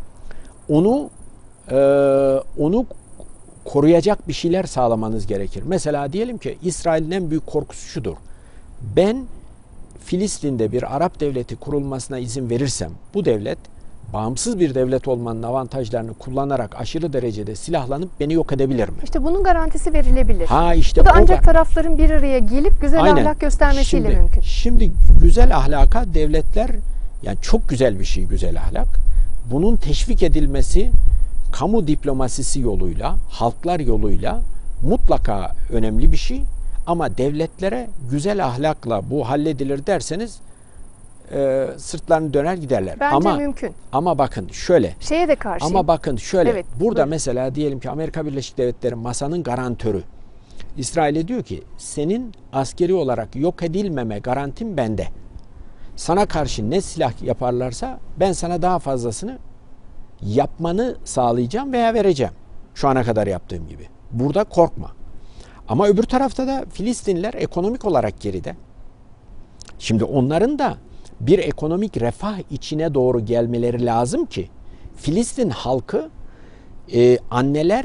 Onu e, onu koruyacak bir şeyler sağlamanız gerekir. Mesela diyelim ki İsrail'in en büyük korkusu şudur. Ben Filistin'de bir Arap devleti kurulmasına izin verirsem bu devlet bağımsız bir devlet olmanın avantajlarını kullanarak aşırı derecede silahlanıp beni yok edebilir mi? İşte bunun garantisi verilebilir. Ha işte bu da o ancak da, tarafların bir araya gelip güzel aynen. ahlak göstermesiyle şimdi, mümkün. Şimdi güzel ahlaka devletler, yani çok güzel bir şey güzel ahlak. Bunun teşvik edilmesi kamu diplomasisi yoluyla, halklar yoluyla mutlaka önemli bir şey. Ama devletlere güzel ahlakla bu halledilir derseniz e, sırtlarını döner giderler. Bence ama, mümkün. Ama bakın şöyle. Şeye de karşıyım. Ama bakın şöyle. Evet, burada buyurun. mesela diyelim ki Amerika Birleşik Devletleri masanın garantörü. İsrail'e diyor ki senin askeri olarak yok edilmeme garantin bende. Sana karşı ne silah yaparlarsa ben sana daha fazlasını yapmanı sağlayacağım veya vereceğim. Şu ana kadar yaptığım gibi. Burada korkma. Ama öbür tarafta da Filistinliler ekonomik olarak geride. Şimdi onların da bir ekonomik refah içine doğru gelmeleri lazım ki Filistin halkı e, anneler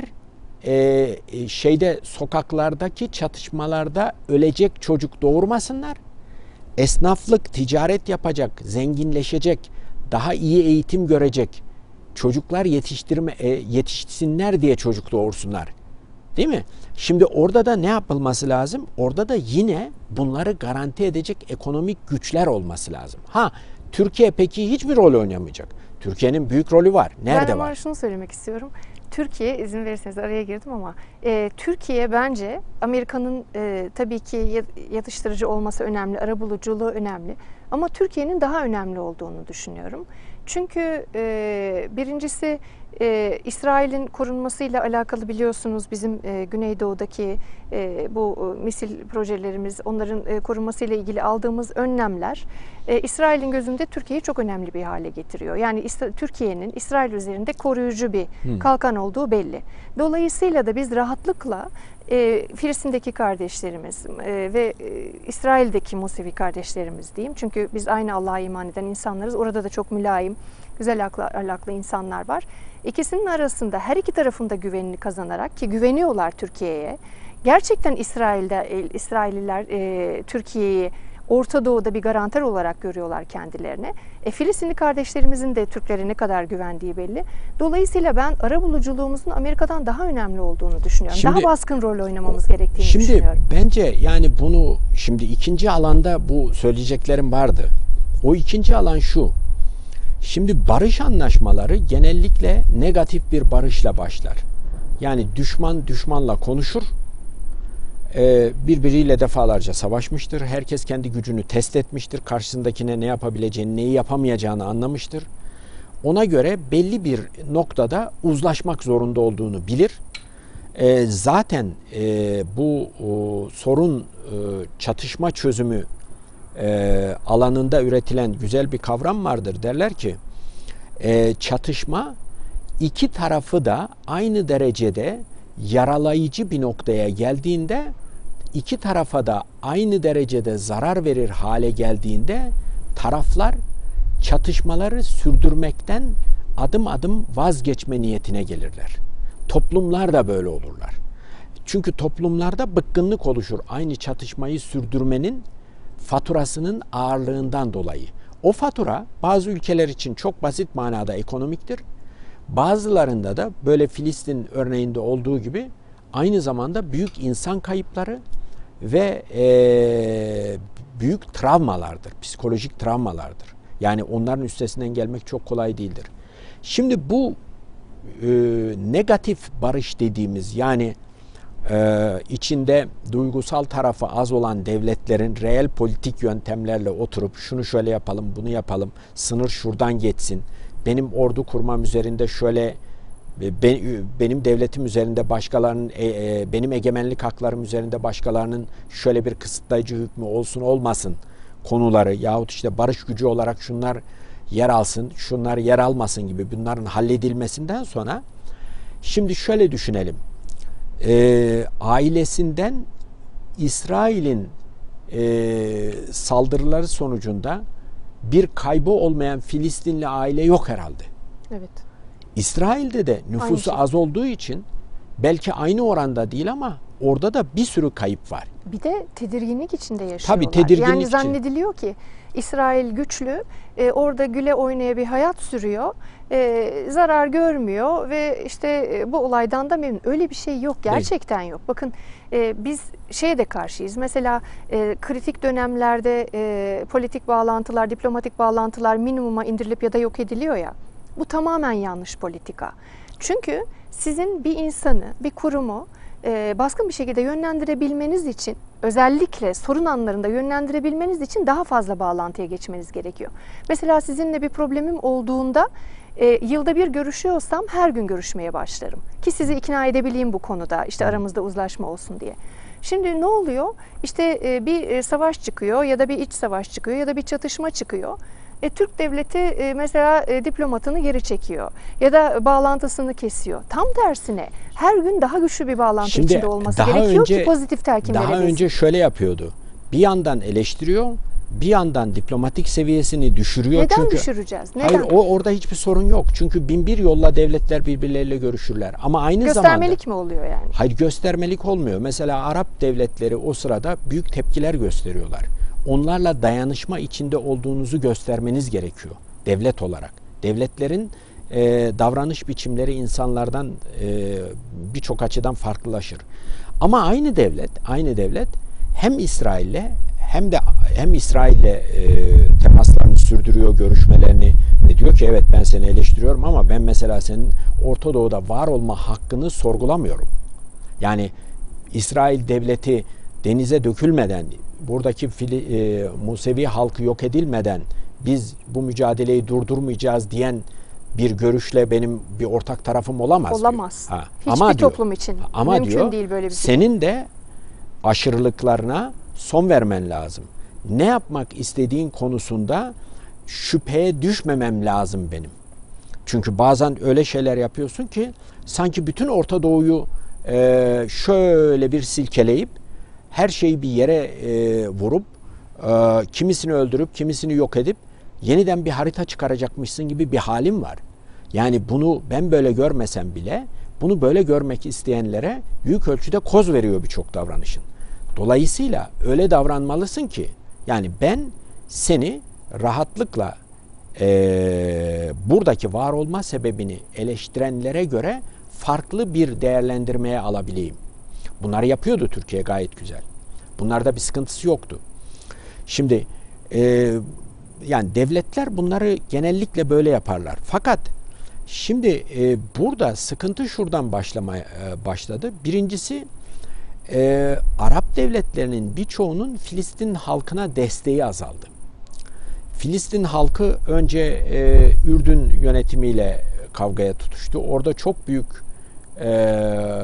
e, şeyde sokaklardaki çatışmalarda ölecek çocuk doğurmasınlar. Esnaflık, ticaret yapacak, zenginleşecek, daha iyi eğitim görecek çocuklar yetiştirme e, yetişsinler diye çocuk doğursunlar. Değil mi? Şimdi orada da ne yapılması lazım? Orada da yine bunları garanti edecek ekonomik güçler olması lazım. Ha, Türkiye peki hiçbir rol oynamayacak. Türkiye'nin büyük rolü var. Nerede ben var? Ben şunu söylemek istiyorum. Türkiye, izin verirseniz araya girdim ama e, Türkiye bence Amerika'nın e, tabii ki yatıştırıcı olması önemli, arabuluculuğu önemli. Ama Türkiye'nin daha önemli olduğunu düşünüyorum. Çünkü e, birincisi e, İsrail'in korunmasıyla alakalı biliyorsunuz bizim e, Güneydoğu'daki e, bu e, misil projelerimiz, onların e, korunmasıyla ilgili aldığımız önlemler e, İsrail'in gözünde Türkiye'yi çok önemli bir hale getiriyor. Yani Türkiye'nin İsrail üzerinde koruyucu bir hmm. kalkan olduğu belli. Dolayısıyla da biz rahatlıkla E, Filistin'deki kardeşlerimiz e, ve e, İsrail'deki Musevi kardeşlerimiz diyeyim. Çünkü biz aynı Allah'a iman eden insanlarız. Orada da çok mülayim, güzel ahlaklı insanlar var. İkisinin arasında her iki tarafında güvenini kazanarak ki güveniyorlar Türkiye'ye. Gerçekten İsrail'de e, İsrailliler e, Türkiye'yi Orta Doğu'da bir garanter olarak görüyorlar kendilerine. E, Filistinli kardeşlerimizin de Türklere ne kadar güvendiği belli. Dolayısıyla ben arabuluculuğumuzun Amerika'dan daha önemli olduğunu düşünüyorum. Şimdi, daha baskın rol oynamamız gerektiğini şimdi düşünüyorum. Şimdi bence yani bunu şimdi ikinci alanda bu söyleyeceklerim vardı. O ikinci alan şu. Şimdi barış anlaşmaları genellikle negatif bir barışla başlar. Yani düşman düşmanla konuşur. Birbiriyle defalarca savaşmıştır. Herkes kendi gücünü test etmiştir. Karşısındakine ne yapabileceğini, neyi yapamayacağını anlamıştır. Ona göre belli bir noktada uzlaşmak zorunda olduğunu bilir. Zaten bu sorun çatışma çözümü alanında üretilen güzel bir kavram vardır. Derler ki çatışma iki tarafı da aynı derecede yaralayıcı bir noktaya geldiğinde, iki tarafa da aynı derecede zarar verir hale geldiğinde taraflar çatışmaları sürdürmekten adım adım vazgeçme niyetine gelirler. Toplumlar da böyle olurlar. Çünkü toplumlarda bıkkınlık oluşur aynı çatışmayı sürdürmenin faturasının ağırlığından dolayı. O fatura bazı ülkeler için çok basit manada ekonomiktir. Bazılarında da böyle Filistin örneğinde olduğu gibi aynı zamanda büyük insan kayıpları ve e, büyük travmalardır, psikolojik travmalardır. Yani onların üstesinden gelmek çok kolay değildir. Şimdi bu e, negatif barış dediğimiz yani e, içinde duygusal tarafı az olan devletlerin reel politik yöntemlerle oturup şunu şöyle yapalım, bunu yapalım, sınır şuradan geçsin, benim ordu kurmam üzerinde şöyle, benim devletim üzerinde başkalarının, benim egemenlik haklarım üzerinde başkalarının şöyle bir kısıtlayıcı hükmü olsun olmasın konuları yahut işte barış gücü olarak şunlar yer alsın, şunlar yer almasın gibi bunların halledilmesinden sonra şimdi şöyle düşünelim. E, ailesinden İsrail'in e, saldırıları sonucunda bir kaybı olmayan Filistinli aile yok herhalde. Evet. İsrail'de de nüfusu az olduğu için belki aynı oranda değil ama orada da bir sürü kayıp var. Bir de tedirginlik içinde yaşıyorlar. Tabii tedirginlik yani için. Zannediliyor ki İsrail güçlü, e, orada güle oynaya bir hayat sürüyor, e, zarar görmüyor ve işte e, bu olaydan da memnun. Öyle bir şey yok, gerçekten değil. Yok. Bakın e, biz şeye de karşıyız. Mesela e, kritik dönemlerde e, politik bağlantılar, diplomatik bağlantılar minimuma indirilip ya da yok ediliyor ya. Bu tamamen yanlış politika. Çünkü sizin bir insanı, bir kurumu e, baskın bir şekilde yönlendirebilmeniz için, özellikle sorun anlarında yönlendirebilmeniz için daha fazla bağlantıya geçmeniz gerekiyor. Mesela sizinle bir problemim olduğunda e, yılda bir görüşüyorsam her gün görüşmeye başlarım. Ki sizi ikna edebileyim bu konuda, işte aramızda uzlaşma olsun diye. Şimdi ne oluyor? İşte e, bir e, savaş çıkıyor ya da bir iç savaş çıkıyor ya da bir çatışma çıkıyor. E, Türk devleti e, mesela e, diplomatını geri çekiyor ya da bağlantısını kesiyor. Tam tersine her gün daha güçlü bir bağlantı Şimdi içinde olması daha gerekiyor önce, ki pozitif telkin daha verebilsin. önce şöyle yapıyordu. Bir yandan eleştiriyor, bir yandan diplomatik seviyesini düşürüyor. Neden çünkü düşüreceğiz? Neden? Hayır, o orada hiçbir sorun yok. Çünkü bin bir yolla devletler birbirleriyle görüşürler. Ama aynı Göstermelik zamanda mi oluyor yani? hayır, göstermelik olmuyor. Mesela Arap devletleri o sırada büyük tepkiler gösteriyorlar. Onlarla dayanışma içinde olduğunuzu göstermeniz gerekiyor devlet olarak. Devletlerin e, davranış biçimleri insanlardan e, birçok açıdan farklılaşır. Ama aynı devlet, aynı devlet hem İsrail'le hem de hem İsrail'le e, temaslarını sürdürüyor, görüşmelerini ve diyor ki evet ben seni eleştiriyorum ama ben mesela senin Orta Doğu'da var olma hakkını sorgulamıyorum. Yani İsrail devleti denize dökülmeden, buradaki Fili, e, Musevi halkı yok edilmeden biz bu mücadeleyi durdurmayacağız diyen bir görüşle benim bir ortak tarafım olamaz. Olamaz. Ha. Hiçbir Ama diyor, toplum için ama mümkün diyor, değil böyle bir şey. senin de aşırılıklarına son vermen lazım. Ne yapmak istediğin konusunda şüpheye düşmemem lazım benim. Çünkü bazen öyle şeyler yapıyorsun ki sanki bütün Orta Doğu'yu e, şöyle bir silkeleyip her şeyi bir yere e, vurup e, kimisini öldürüp kimisini yok edip yeniden bir harita çıkaracakmışsın gibi bir halim var. Yani bunu ben böyle görmesem bile bunu böyle görmek isteyenlere büyük ölçüde koz veriyor birçok davranışın. Dolayısıyla öyle davranmalısın ki yani ben seni rahatlıkla e, buradaki var olma sebebini eleştirenlere göre farklı bir değerlendirmeye alabileyim. Bunları yapıyordu Türkiye gayet güzel. Bunlarda bir sıkıntısı yoktu. Şimdi e, yani devletler bunları genellikle böyle yaparlar. Fakat şimdi e, burada sıkıntı şuradan başlamaya e, başladı. Birincisi e, Arap devletlerinin birçoğunun Filistin halkına desteği azaldı. Filistin halkı önce e, Ürdün yönetimiyle kavgaya tutuştu. Orada çok büyük e,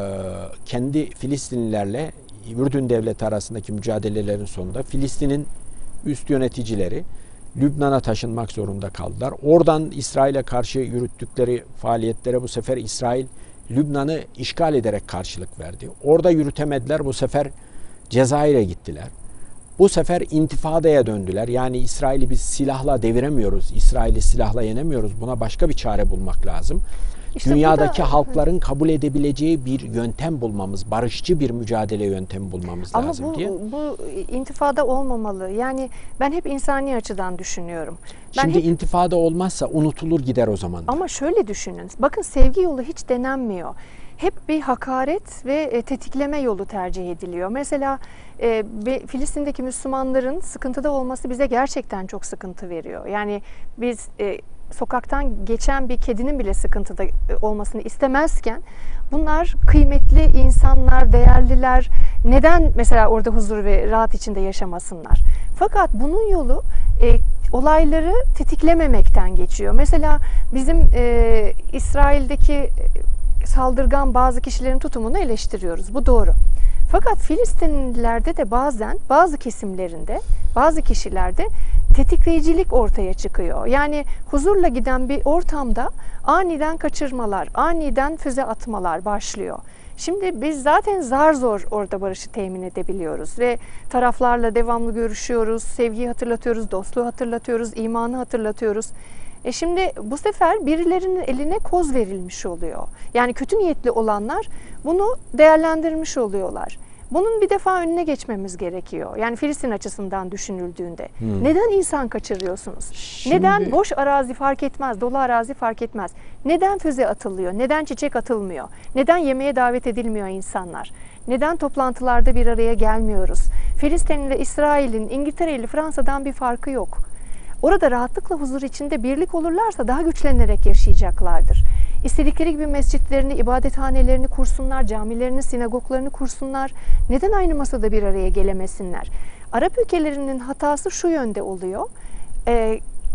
kendi Filistinlilerle Ürdün devleti arasındaki mücadelelerin sonunda Filistin'in üst yöneticileri Lübnan'a taşınmak zorunda kaldılar. Oradan İsrail'e karşı yürüttükleri faaliyetlere bu sefer İsrail Lübnan'ı işgal ederek karşılık verdi. Orada yürütemediler. Bu sefer Cezayir'e gittiler. Bu sefer intifadaya döndüler. Yani İsrail'i biz silahla deviremiyoruz. İsrail'i silahla yenemiyoruz. Buna başka bir çare bulmak lazım. İşte Dünyadaki da, halkların kabul edebileceği bir yöntem bulmamız, barışçı bir mücadele yöntemi bulmamız ama lazım bu, diye. bu intifada olmamalı. Yani ben hep insani açıdan düşünüyorum. Ben Şimdi hep, intifada olmazsa unutulur gider o zaman. ama şöyle düşünün. Bakın sevgi yolu hiç denenmiyor. Hep bir hakaret ve tetikleme yolu tercih ediliyor. Mesela e, Filistin'deki Müslümanların sıkıntıda olması bize gerçekten çok sıkıntı veriyor. Yani biz e, sokaktan geçen bir kedinin bile sıkıntıda olmasını istemezken bunlar kıymetli insanlar, değerliler. Neden mesela orada huzur ve rahat içinde yaşamasınlar? Fakat bunun yolu e, olayları tetiklememekten geçiyor. Mesela bizim e, İsrail'deki saldırgan bazı kişilerin tutumunu eleştiriyoruz. Bu doğru. Fakat Filistinlilerde de bazen bazı kesimlerinde, bazı kişilerde tetikleyicilik ortaya çıkıyor. Yani huzurla giden bir ortamda aniden kaçırmalar, aniden füze atmalar başlıyor. Şimdi biz zaten zar zor orada barışı temin edebiliyoruz ve taraflarla devamlı görüşüyoruz, sevgiyi hatırlatıyoruz, dostluğu hatırlatıyoruz, imanı hatırlatıyoruz. E şimdi bu sefer birilerinin eline koz verilmiş oluyor. Yani kötü niyetli olanlar bunu değerlendirmiş oluyorlar. Bunun bir defa önüne geçmemiz gerekiyor. Yani Filistin açısından düşünüldüğünde. Hmm. Neden insan kaçırıyorsunuz? Şimdi... Neden boş arazi fark etmez, dolu arazi fark etmez? Neden füze atılıyor? Neden çiçek atılmıyor? Neden yemeğe davet edilmiyor insanlar? Neden toplantılarda bir araya gelmiyoruz? Filistin ile İsrail'in, İngiltere ile Fransa'dan bir farkı yok. Orada rahatlıkla huzur içinde birlik olurlarsa daha güçlenerek yaşayacaklardır. İstedikleri gibi mescitlerini, ibadethanelerini kursunlar, camilerini, sinagoglarını kursunlar. Neden aynı masada bir araya gelemesinler? Arap ülkelerinin hatası şu yönde oluyor. Ee,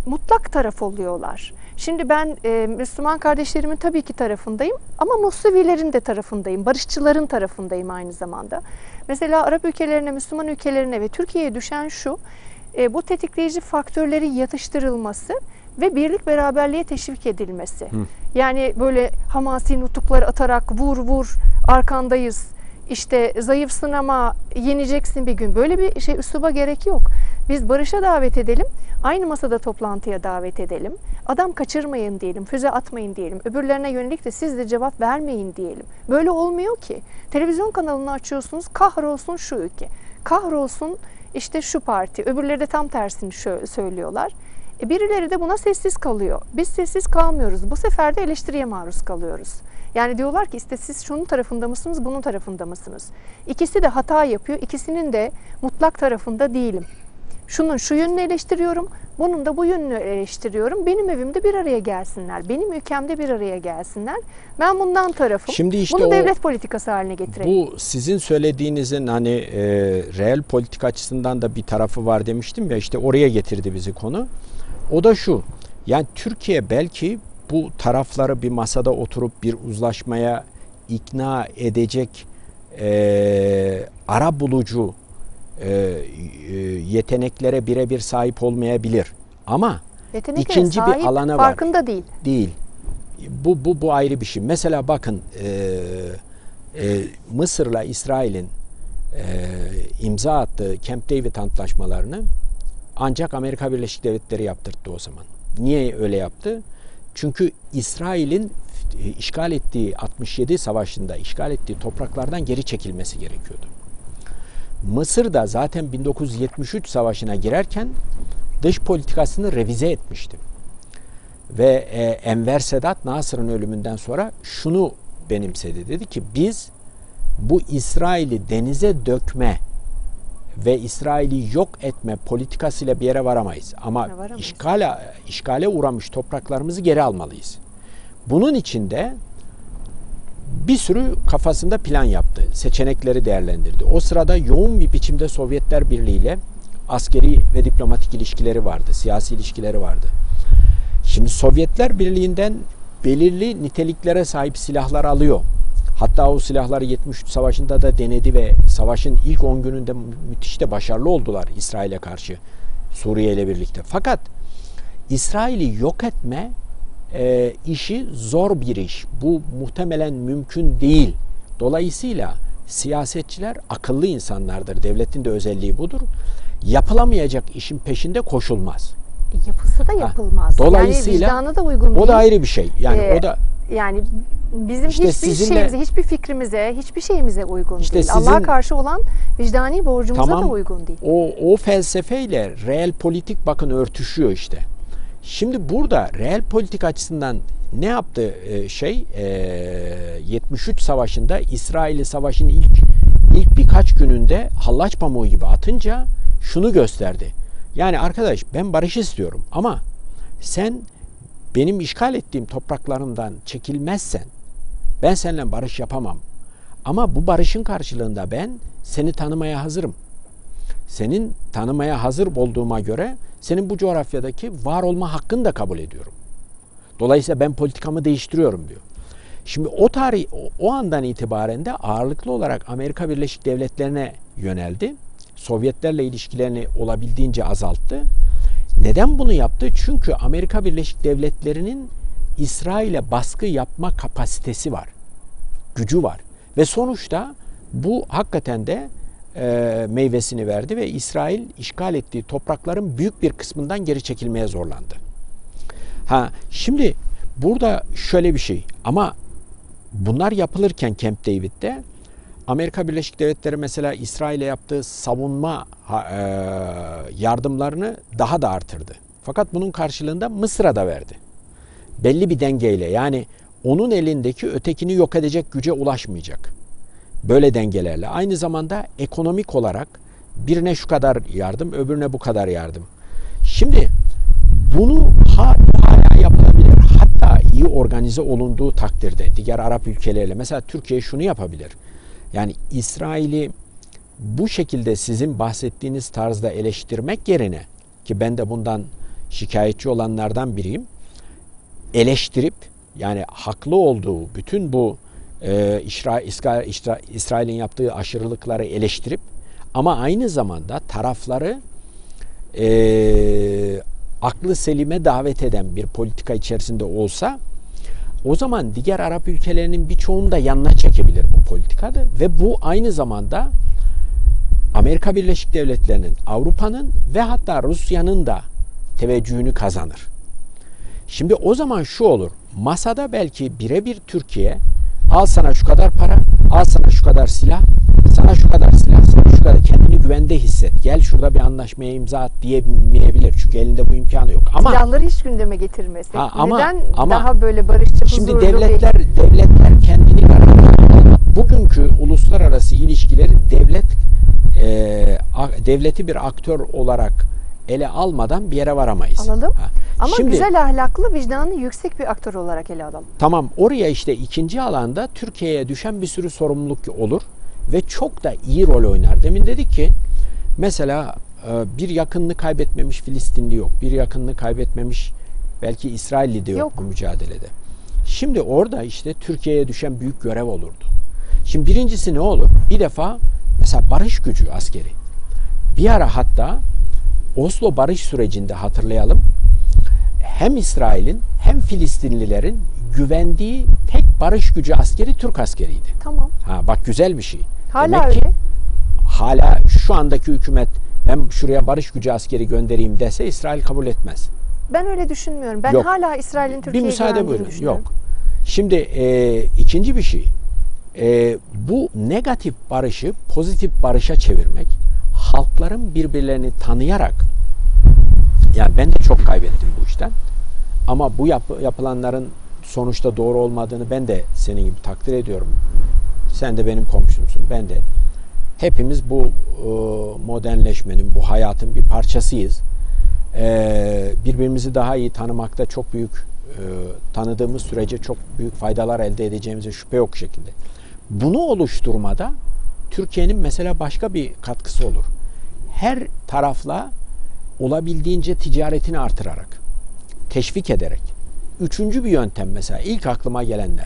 mutlak taraf oluyorlar. Şimdi ben e, Müslüman kardeşlerimin tabii ki tarafındayım ama Musevilerin de tarafındayım, barışçıların tarafındayım aynı zamanda. Mesela Arap ülkelerine, Müslüman ülkelerine ve Türkiye'ye düşen şu, e, bu tetikleyici faktörlerin yatıştırılması ve birlik beraberliğe teşvik edilmesi. Hı. Yani böyle hamasi nutuklar atarak vur vur arkandayız, İşte zayıfsın ama yeneceksin bir gün. Böyle bir şey üsluba gerek yok. Biz barışa davet edelim, aynı masada toplantıya davet edelim. Adam kaçırmayın diyelim, füze atmayın diyelim. Öbürlerine yönelik de siz de cevap vermeyin diyelim. Böyle olmuyor ki. Televizyon kanalını açıyorsunuz, kahrolsun şu ülke, kahrolsun işte şu parti. Öbürleri de tam tersini şöyle söylüyorlar. E birileri de buna sessiz kalıyor. Biz sessiz kalmıyoruz. Bu sefer de eleştiriye maruz kalıyoruz. Yani diyorlar ki işte siz şunun tarafında mısınız, bunun tarafında mısınız? İkisi de hata yapıyor, ikisinin de mutlak tarafında değilim. Şunun şu yönünü eleştiriyorum, bunun da bu yönünü eleştiriyorum. Benim evimde bir araya gelsinler, benim ülkemde bir araya gelsinler. Ben bundan tarafım. Şimdi işte bunu o, devlet politikası haline getirelim. Bu sizin söylediğinizin hani e, reel politik açısından da bir tarafı var demiştim ya, işte oraya getirdi bizi konu. O da şu, yani Türkiye belki bu tarafları bir masada oturup bir uzlaşmaya ikna edecek e, ara bulucu e, e, yeteneklere birebir sahip olmayabilir. Ama Yeteneklere ikinci sahip, bir alanı var. farkında değil. Değil. Bu, bu, bu ayrı bir şey. Mesela bakın e, e, Mısır'la İsrail'in e, imza attığı Camp David antlaşmalarını ancak Amerika Birleşik Devletleri yaptırttı o zaman. Niye öyle yaptı? Çünkü İsrail'in işgal ettiği altmış yedi savaşında işgal ettiği topraklardan geri çekilmesi gerekiyordu. Mısır da zaten bin dokuz yüz yetmiş üç savaşına girerken dış politikasını revize etmişti. Ve e, Enver Sedat Nasır'ın ölümünden sonra şunu benimsedi. Dedi ki biz bu İsrail'i denize dökme ve İsrail'i yok etme politikasıyla bir yere varamayız. Ama varamayız. işgale, işgale uğramış topraklarımızı geri almalıyız. Bunun için de bir sürü kafasında plan yaptı. Seçenekleri değerlendirdi. O sırada yoğun bir biçimde Sovyetler Birliği ile askeri ve diplomatik ilişkileri vardı. Siyasi ilişkileri vardı. Şimdi Sovyetler Birliği'nden belirli niteliklere sahip silahlar alıyor. Hatta o silahları yetmiş üç savaşında da denedi ve savaşın ilk on gününde müthiş de başarılı oldular İsrail'e karşı, Suriye ile birlikte. Fakat İsrail'i yok etme e, işi zor bir iş. Bu muhtemelen mümkün değil. Dolayısıyla siyasetçiler akıllı insanlardır. Devletin de özelliği budur. Yapılamayacak işin peşinde koşulmaz. E, yapılsa da yapılmaz. Ha. Dolayısıyla yani vicdanı da uygun değil. O da ayrı bir şey. Yani ee, o da yani bizim işte hiçbir sizinle, şeyimize, hiçbir fikrimize, hiçbir şeyimize uygun işte değil. sizin, Allah'a karşı olan vicdani borcumuza tamam, da uygun değil. O, o felsefeyle reel politik bakın örtüşüyor işte. Şimdi burada reel politik açısından ne yaptı e, şey e, yetmiş üç savaşında İsrail'i savaşın ilk ilk birkaç gününde hallaç pamuğu gibi atınca şunu gösterdi. Yani arkadaş ben barış istiyorum ama sen benim işgal ettiğim topraklarımdan çekilmezsen ben seninle barış yapamam. Ama bu barışın karşılığında ben seni tanımaya hazırım. Senin tanımaya hazır olduğuma göre senin bu coğrafyadaki var olma hakkını da kabul ediyorum. Dolayısıyla ben politikamı değiştiriyorum diyor. Şimdi o tarih, o andan itibaren de ağırlıklı olarak Amerika Birleşik Devletleri'ne yöneldi. Sovyetlerle ilişkilerini olabildiğince azalttı. Neden bunu yaptı? Çünkü Amerika Birleşik Devletleri'nin İsrail'e baskı yapma kapasitesi var. Gücü var. Ve sonuçta bu hakikaten de e, meyvesini verdi ve İsrail işgal ettiği toprakların büyük bir kısmından geri çekilmeye zorlandı. Ha, şimdi burada şöyle bir şey ama bunlar yapılırken Camp David'de Amerika Birleşik Devletleri mesela İsrail'e yaptığı savunma e, yardımlarını daha da artırdı. Fakat bunun karşılığında Mısır'a da verdi. Belli bir dengeyle, yani onun elindeki ötekini yok edecek güce ulaşmayacak. Böyle dengelerle. Aynı zamanda ekonomik olarak birine şu kadar yardım, öbürüne bu kadar yardım. Şimdi bunu hala yapılabilir. Hatta iyi organize olunduğu takdirde diğer Arap ülkeleriyle, mesela Türkiye şunu yapabilir. Yani İsrail'i bu şekilde sizin bahsettiğiniz tarzda eleştirmek yerine, ki ben de bundan şikayetçi olanlardan biriyim. Eleştirip yani haklı olduğu bütün bu e, İsrail, İsrail, İsrail'in yaptığı aşırılıkları eleştirip ama aynı zamanda tarafları e, aklı selime davet eden bir politika içerisinde olsa o zaman diğer Arap ülkelerinin birçoğunu da yanına çekebilir bu politikada ve bu aynı zamanda Amerika Birleşik Devletleri'nin, Avrupa'nın ve hatta Rusya'nın da teveccühünü kazanır. Şimdi o zaman şu olur, masada belki birebir Türkiye, al sana şu kadar para, al sana şu kadar silah, sana şu kadar silah, sana şu kadar, kendini güvende hisset, gel şurada bir anlaşmaya imza at diyemeyebilir. Çünkü elinde bu imkanı yok. Ama silahları hiç gündeme getirmesek. Ha, ama, Neden ama, daha böyle barışçı, şimdi huzurlu devletler, bir... devletler kendini garanti. Bugünkü uluslararası ilişkileri devlet e, devleti bir aktör olarak ele almadan bir yere varamayız. Alalım. Ha. Ama Şimdi, güzel ahlaklı, vicdanı yüksek bir aktör olarak ele alalım. Tamam, oraya işte ikinci alanda Türkiye'ye düşen bir sürü sorumluluk olur ve çok da iyi rol oynar. Demin dedik ki mesela bir yakınını kaybetmemiş Filistinli yok. Bir yakınını kaybetmemiş belki İsrailli de yok, yok bu mücadelede. Şimdi orada işte Türkiye'ye düşen büyük görev olurdu. Şimdi birincisi ne olur? Bir defa mesela barış gücü askeri. Bir ara hatta Oslo barış sürecinde hatırlayalım. Hem İsrail'in hem Filistinlilerin güvendiği tek barış gücü askeri Türk askeriydi. Tamam. Ha, bak güzel bir şey. Hala Demek öyle. Ki, hala şu andaki hükümet ben şuraya barış gücü askeri göndereyim dese İsrail kabul etmez. Ben öyle düşünmüyorum. Ben Yok. hala İsrail'in Türkiye'ye bir müsaade güvendiğini buyurun. düşünüyorum. Yok. Şimdi e, ikinci bir şey. E, bu negatif barışı pozitif barışa çevirmek, halkların birbirlerini tanıyarak, yani ben de çok kaybettim bu işten ama bu yap, yapılanların sonuçta doğru olmadığını ben de senin gibi takdir ediyorum. Sen de benim komşumsun. Ben de. Hepimiz bu e, modernleşmenin, bu hayatın bir parçasıyız. E, birbirimizi daha iyi tanımakta çok büyük, e, tanıdığımız sürece çok büyük faydalar elde edeceğimize şüphe yok şekilde. Bunu oluşturmada Türkiye'nin mesela başka bir katkısı olur. Her tarafla olabildiğince ticaretini artırarak, teşvik ederek. Üçüncü bir yöntem mesela, ilk aklıma gelenler.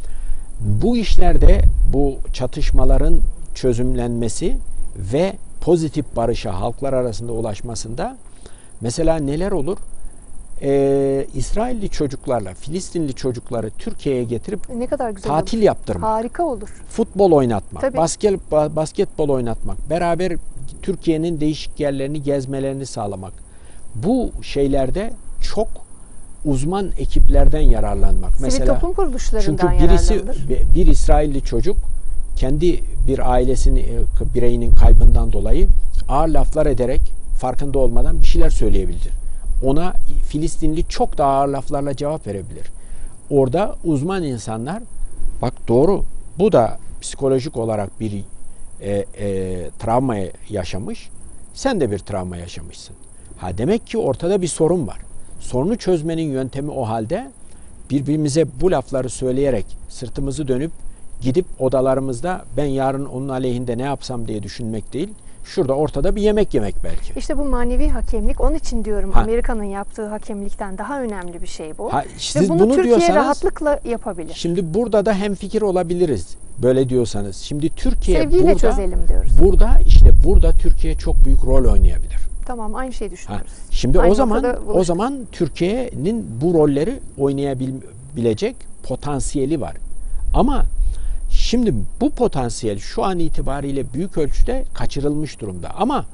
Bu işlerde bu çatışmaların çözümlenmesi ve pozitif barışa halklar arasında ulaşmasında mesela neler olur? Ee, İsrailli çocuklarla Filistinli çocukları Türkiye'ye getirip ne kadar güzel tatil olur. yaptırmak. Harika olur. Futbol oynatmak, Tabii. basket, basketbol oynatmak, beraber Türkiye'nin değişik yerlerini gezmelerini sağlamak. Bu şeylerde çok uzman ekiplerden yararlanmak. Sivil mesela toplum kuruluşlarından çünkü birisi yararlanılır. bir İsrailli çocuk kendi bir ailesini bireyinin kaybından dolayı ağır laflar ederek farkında olmadan bir şeyler söyleyebilir. Ona Filistinli çok daha ağır laflarla cevap verebilir. Orada uzman insanlar bak doğru bu da psikolojik olarak bir e, e, travma yaşamış. Sen de bir travma yaşamışsın. Ha demek ki ortada bir sorun var. Sorunu çözmenin yöntemi o halde birbirimize bu lafları söyleyerek sırtımızı dönüp gidip odalarımızda ben yarın onun aleyhinde ne yapsam diye düşünmek değil. Şurada ortada bir yemek yemek belki. İşte bu manevi hakemlik, onun için diyorum Ha. Amerika'nın yaptığı hakemlikten daha önemli bir şey bu. Ha, Ve siz bunu, bunu Türkiye diyorsanız, rahatlıkla yapabilir. Şimdi burada da hemfikir olabiliriz. Böyle diyorsanız. Şimdi Türkiye Sevgiyle burada, çözelim diyoruz. Burada işte burada Türkiye çok büyük rol oynayabilir. Tamam, aynı şeyi Ha, düşünüyoruz. şimdi Aynı o zaman noktada o buluştuk. zaman Türkiye'nin bu rolleri oynayabilecek potansiyeli var. Ama şimdi bu potansiyel şu an itibariyle büyük ölçüde kaçırılmış durumda. Ama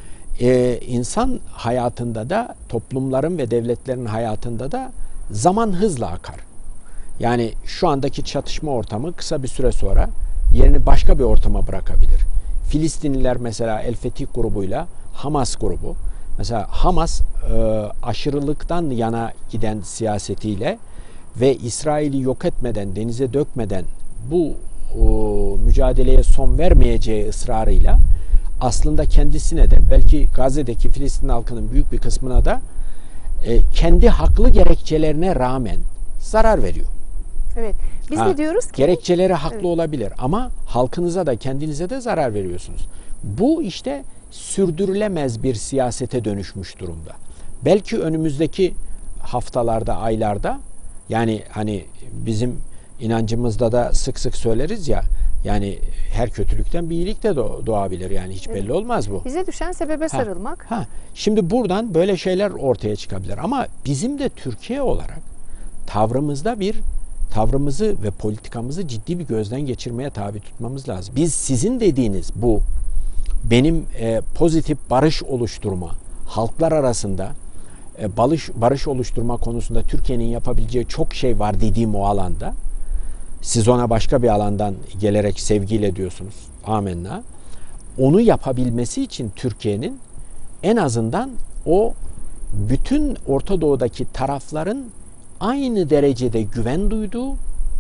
e, insan hayatında da toplumların ve devletlerin hayatında da zaman hızla akar. Yani şu andaki çatışma ortamı kısa bir süre sonra yerini başka bir ortama bırakabilir. Filistinliler mesela El Fetih grubuyla Hamas grubu. Mesela Hamas e, aşırılıktan yana giden siyasetiyle ve İsrail'i yok etmeden, denize dökmeden bu o, mücadeleye son vermeyeceği ısrarıyla aslında kendisine de belki Gazze'deki Filistin halkının büyük bir kısmına da e, kendi haklı gerekçelerine rağmen zarar veriyor. Evet. Biz Ha, de diyoruz ki gerekçeleri haklı evet. olabilir ama halkınıza da kendinize de zarar veriyorsunuz. Bu işte sürdürülemez bir siyasete dönüşmüş durumda. Belki önümüzdeki haftalarda, aylarda, yani hani bizim inancımızda da sık sık söyleriz ya, yani her kötülükten bir iyilik de doğabilir. Yani hiç belli olmaz bu. Bize düşen sebebe sarılmak. Ha, ha. Şimdi buradan böyle şeyler ortaya çıkabilir. Ama bizim de Türkiye olarak tavrımızda bir tavrımızı ve politikamızı ciddi bir gözden geçirmeye tabi tutmamız lazım. Biz sizin dediğiniz bu benim e, pozitif barış oluşturma, halklar arasında e, barış, barış oluşturma konusunda Türkiye'nin yapabileceği çok şey var dediğim o alanda, siz ona başka bir alandan gelerek sevgiyle diyorsunuz. Amenna. Onu yapabilmesi için Türkiye'nin en azından o bütün Orta Doğu'daki tarafların aynı derecede güven duyduğu,